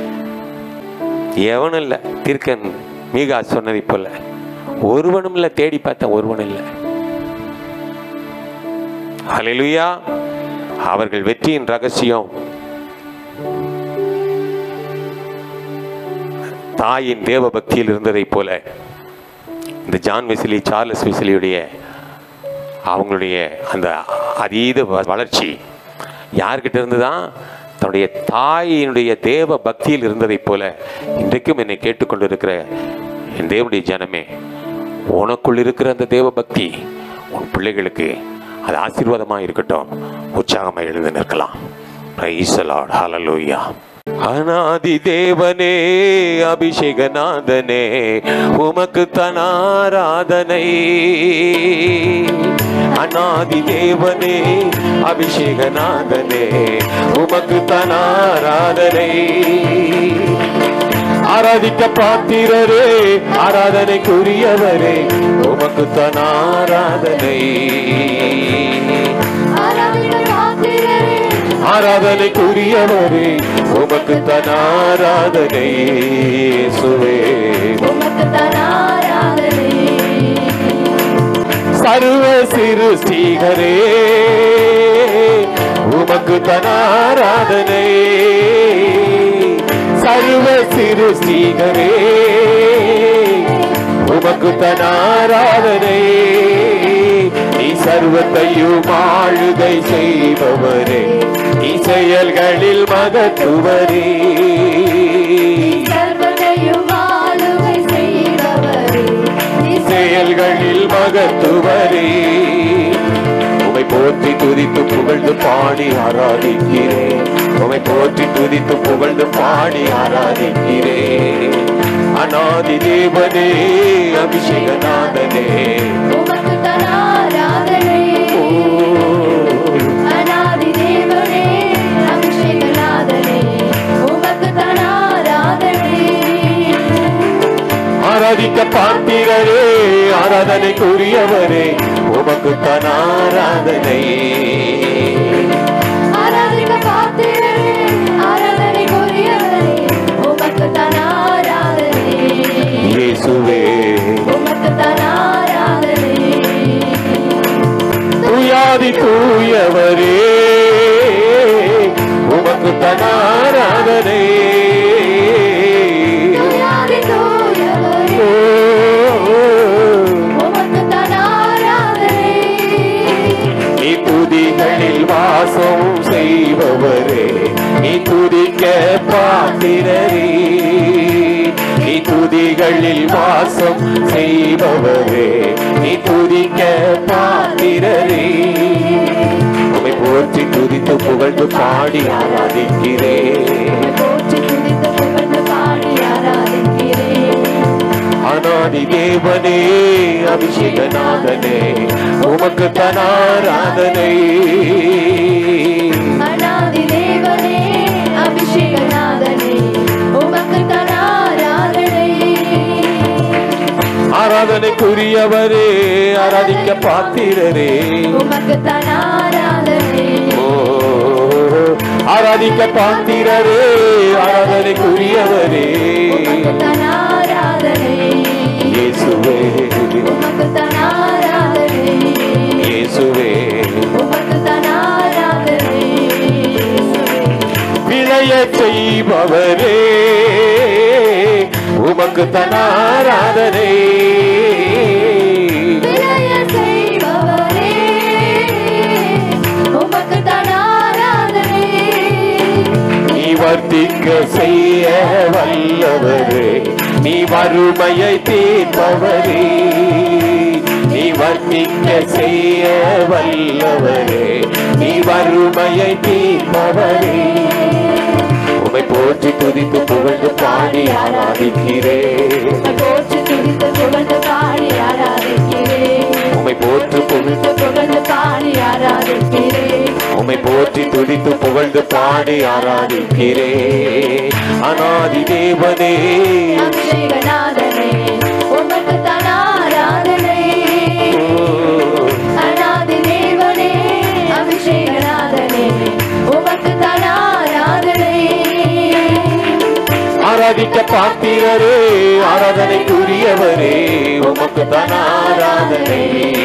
எவனும் இல்லை, தீர்க்கன் மீகா சொன்னது போல ஒருவனும் இல்லை, தேடி பார்த்தா ஒருவனும் இல்லை. ஹல்லேலூயா. அவர்கள் வெற்றியின் ரகசியம் தாயின் தேவ பக்தியில் இருந்ததை போல இந்த ஜான் வெஸ்லி, சார்லஸ் வெஸ்லியுடைய அவங்களுடைய அந்த அதீத வளர்ச்சி யார்கிட்ட இருந்து தான்? தன்னுடைய தாயினுடைய தேவ பக்தியில் இருந்ததை போல இன்றைக்கும் என்னை கேட்டுக்கொண்டிருக்கிற என் தேவனுடைய ஜனமே, உனக்குள் இருக்கிற அந்த தேவ பக்தி உன் பிள்ளைகளுக்கு அது ஆசீர்வாதமாக இருக்கட்டும், உற்சாகமாக எழுந்து நிற்கலாம். Praise the Lord. ஹல்லேலூயா. அநாதி தேவனே, அபிஷேகநாதனே, உமக்கு தனாராதனை. அநாதி தேவனே, அபிஷேகநாதனே, உமக்கு தனாராதனை. ஆராதிக்க பாத்திரரே, ஆராதனைக்குரியவரே, உமக்கு தனாராதனை. ஆராதனைக்குரியவரே, உமக்கு தனாராதனை. இயேசுவே, உமக்கு தனாராதனை. சர்வ சிருஷ்டிகரே, உமக்கு தனாராதனை. சர்வ சிருஷ்டிகரே, உமக்கு தனாராதனை. நீ சர்வத்தையும் ஆளுகை செய்பவரே, நீ செயல்களில் மகத்துவரே. சர்வதையும் ஆளுகை செய்பவரே, நீ செயல்களில் மகத்துவரே. உமை போற்றி துதித்து புகழ்ந்து பாடி ஆராதிக்கிறேன். உமை போற்றி துதித்து புகழ்ந்து பாடி ஆராதிக்கிறேன். அநாதி தேவனே, அபிஷேகநாதனே, உமக்கு தனாராதனை. அநாதி தேவனே, அபிஷேகநாதனே, உமக்கு தனாராதனை. ஆராதிக்க பாத்திரரே, ஆராதனைக்குரியவரே, உமக்கு தனாராதனை. ஆராதிக்க பாத்திரரே, ஆராதனைக்குரியவரே, உமக்கு தனாராதனை. இயேசுவே, உமக்கு தனாராதனை. துயாதி தூயவரே, உமக்கு தனாராதனை. துயாதி தூயவரே, செய்பவரே, நீ துதிக்க பாத்திரரே, நீ துதிகளில் வாசம் செய்பவரே, நீ துதிக்க பாத்திரரே. உம்மை போற்றி துதித்து புகழ்ந்து பாடி ஆராதிக்கிறேன். அநாதி தேவனே, அபிஷேகநாதனே, உமக்கு தான் ஆராதனை. அநாதி தேவனே, அபிஷேகநாதனே, உமக்கு தான் ஆராதனை. ஆராதனைக்குரியவரே, ஆராதிக்க பாத்திரரே, உமக்கு தான் ஆராதனை. ஓ ஆராதிக்க பாத்திரரே, ஆராதனைக்குரியவரே, உமக்கு தான் ஆராதனை. இயேசுவே, உமக்கு தான் ஆராதனை. இயேசுவே, உமக்கு தான் ஆராதனை. விளைய செய்பவரே, உமக்கு தான் ஆராதனை. விளைய செய்பவரே, உமக்கு தான் ஆராதனை. நீ வர்த்திக்க செய்ய வல்லவரே, நீ வறுமையை தீர்ப்பவரே, நீ வர்த்திக்க செய்ய வல்லவரே, நீ வறுமையை தீர்ப்பவரே. உம்மை போற்றி துதித்து புகழ்ந்து பாடி ஆராதிக்கிறேன். போற்றி துதித்து புகழ்ந்து பாடி ஆராதிக்கிறேன். உம்மை போற்றி புகழ்ந்து புகழ்ந்து பாடி ஆராதிக்கிறேன். உம்மை போற்றி துதித்து புகழ்ந்து பாடி ஆராதிக்கிறேன். அநாதி தேவனே, அபிஷேகநாதனே, உமக்கு தான் ஆராதனை. அநாதி தேவனே, அபிஷேகநாதனே, உமக்கு தான் ஆராதனை. ஆராதிக்க பாத்திரரே, ஆராதனைக்குரியவரே, உமக்கு தான் ஆராதனை.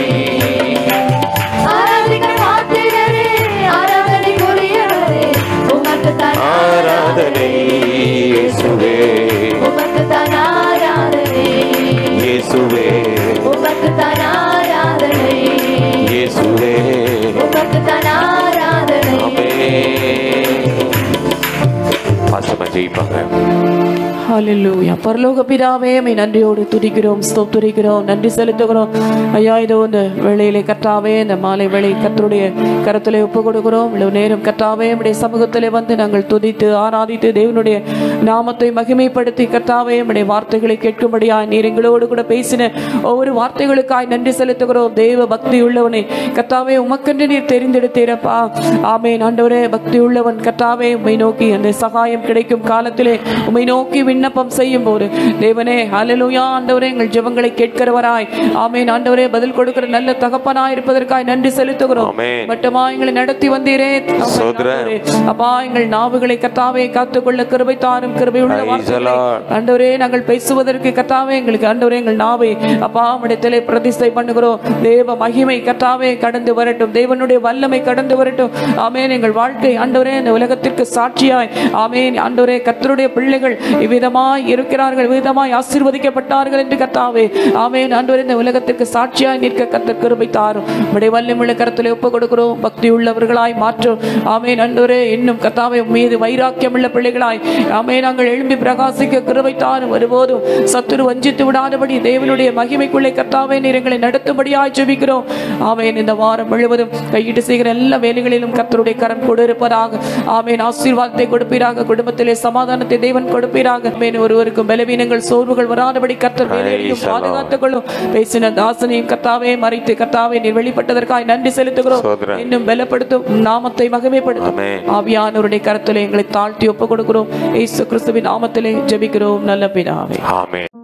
ஆராதிக்க பாத்திரரே, ஆராதனைக்குரியவரே, உமக்கு தான் ஆராதனை. இயேசுவே, உமக்கு தான் ஆராதனை. இயேசுவே, உமக்கு தான் ஆராதனை. இயேசுவே, உமக்கு தான் ஆராதனை. ஆமென். பாசமா ஜெயிப்பாங்க. ஹல்லேலூயா. பரலோக பிதாவே, உம்மை நன்றியோடு துதிக்கிறோம், ஸ்தோத்திரிக்கிறோம், நன்றி செலுத்துகிறோம். ஐயா, இதோ இந்த வேளையிலே கர்த்தாவே, இந்த மாலை வேளை கர்த்தருடைய கரத்திலே ஒப்பு கொடுக்கிறோம். இவ்வளவு நேரம் கர்த்தாவே, உம்முடைய சமூகத்திலே வந்து நாங்கள் துதித்து ஆராதித்து தேவனுடைய நாமத்தை மகிமைப்படுத்தி கர்த்தாவே, உம்முடைய வார்த்தைகளை கேட்கும்படியாய் நீர் எங்களோடு கூட பேசின ஒவ்வொரு வார்த்தைகளுக்காய் நன்றி செலுத்துகிறோம். தேவ பக்தி உள்ளவனே கர்த்தாவே, உமக்கென்று நீர் தெரிந்தெடுத்தீரப்பா. ஆமென். ஆண்டவரே, பக்தி உள்ளவன் கர்த்தாவே, உம்மை நோக்கி அந்த சகாயம் கிடைக்கும் காலத்திலே உம்மை நோக்கி விண்ணப்பம் செய்யும் போது தேவனே, ஹல்லேலூயா, ஆண்டவரே, எங்கள் ஜெபங்களை கேட்கிறவராய், ஆமென், ஆண்டவரே, பதில் கொடுக்கிற நல்ல தகப்பனாய் இருப்பதற்காய் நன்றி செலுத்துகிறோம். மட்டுமா எங்களை நடத்தி வந்தீரே அப்பா. எங்கள் நாவுகளை கர்த்தாவே காத்துக்கொள்ள கிருபை தாரும். கிருபை உள்ள வார்த்தைகளை ஆண்டவரே நாங்கள் பேசுவதற்கு கர்த்தாவே எங்களுக்கு ஆண்டவரே எங்கள் நாவை அப்பா உம்மிடத்திலே பிரதிஷ்டை பண்ணுகிறோம். தேவ மகிமை கர்த்தாவே கடந்து வரட்டும். தேவனுடைய வல்லமை கடந்து வரட்டும். ஆமென். எங்கள் வாழ்க்கை ஆண்டவரே இந்த உலகத்திற்கு சாட்சியாய், ஆமென், ஆண்டவரே, கர்த்தருடைய பிள்ளைகள் இவ்விதமாய் இருக்கிறார்கள், விதமாய் ஆசீர்வதிக்கப்பட்டார்கள் என்று கர்த்தாவே, ஆமென், ஆண்டவரே, இந்த உலகத்திற்கு சாட்சியாய் நிற்க கர்த்தர் கிருபை தாரும். உம்முடைய வல்லமையுள்ள கரத்திலே ஒப்பு கொடுக்கிறோம். பக்தி உள்ளவர்களாய் மாற்றும். ஆமென், ஆண்டவரே, இன்னும் கர்த்தாவே மீது வைராக்கியம் உள்ள பிள்ளைகளாய், ஆமென், நாங்கள் எழும்பி பிரகாசிக்க கிருபை தாரும். ஒருபோதும் சத்துரு வஞ்சித்து விடாதபடி தேவனுடைய மகிமைக்குள்ளே கர்த்தாவே நீர் எங்களை நடத்தும்படியாய் ஜெபிக்கிறோம். ஆமென். இந்த வாரம் முழுவதும் கையிட்டு செய்கிற எல்லா வேலைகளிலும் கர்த்தருடைய கரம் கொடு இருப்பதாக. ஆமென். ஆசீர்வாதத்தை கொடுப்பீராக. குடும்பத்திலே சமாதானத்தை தேவன் கொடுப்பீராக. ஆமென். ஒருவருக்கும் பலவீனங்கள் சோர்வுகள் வராதபடி கர்த்தர் வேலையையும் பாதுகாத்துக் கொள்ளும். பேசின தாசனையும் கர்த்தாவே மறைத்து கர்த்தாவே நீர் வெளிப்பட்டதற்காய் நன்றி செலுத்துகிறோம். இன்னும் பலப்படுத்தும், நாமத்தை மகிமைப்படுத்தும். ஆவியானவருடைய கரத்திலே எங்களை தாழ்த்தி ஒப்புக் கொடுக்கிறோம். இயேசு கிறிஸ்துவின் நாமத்திலே ஜெபிக்கிறோம் நல்ல பிதாவே. ஆமென்.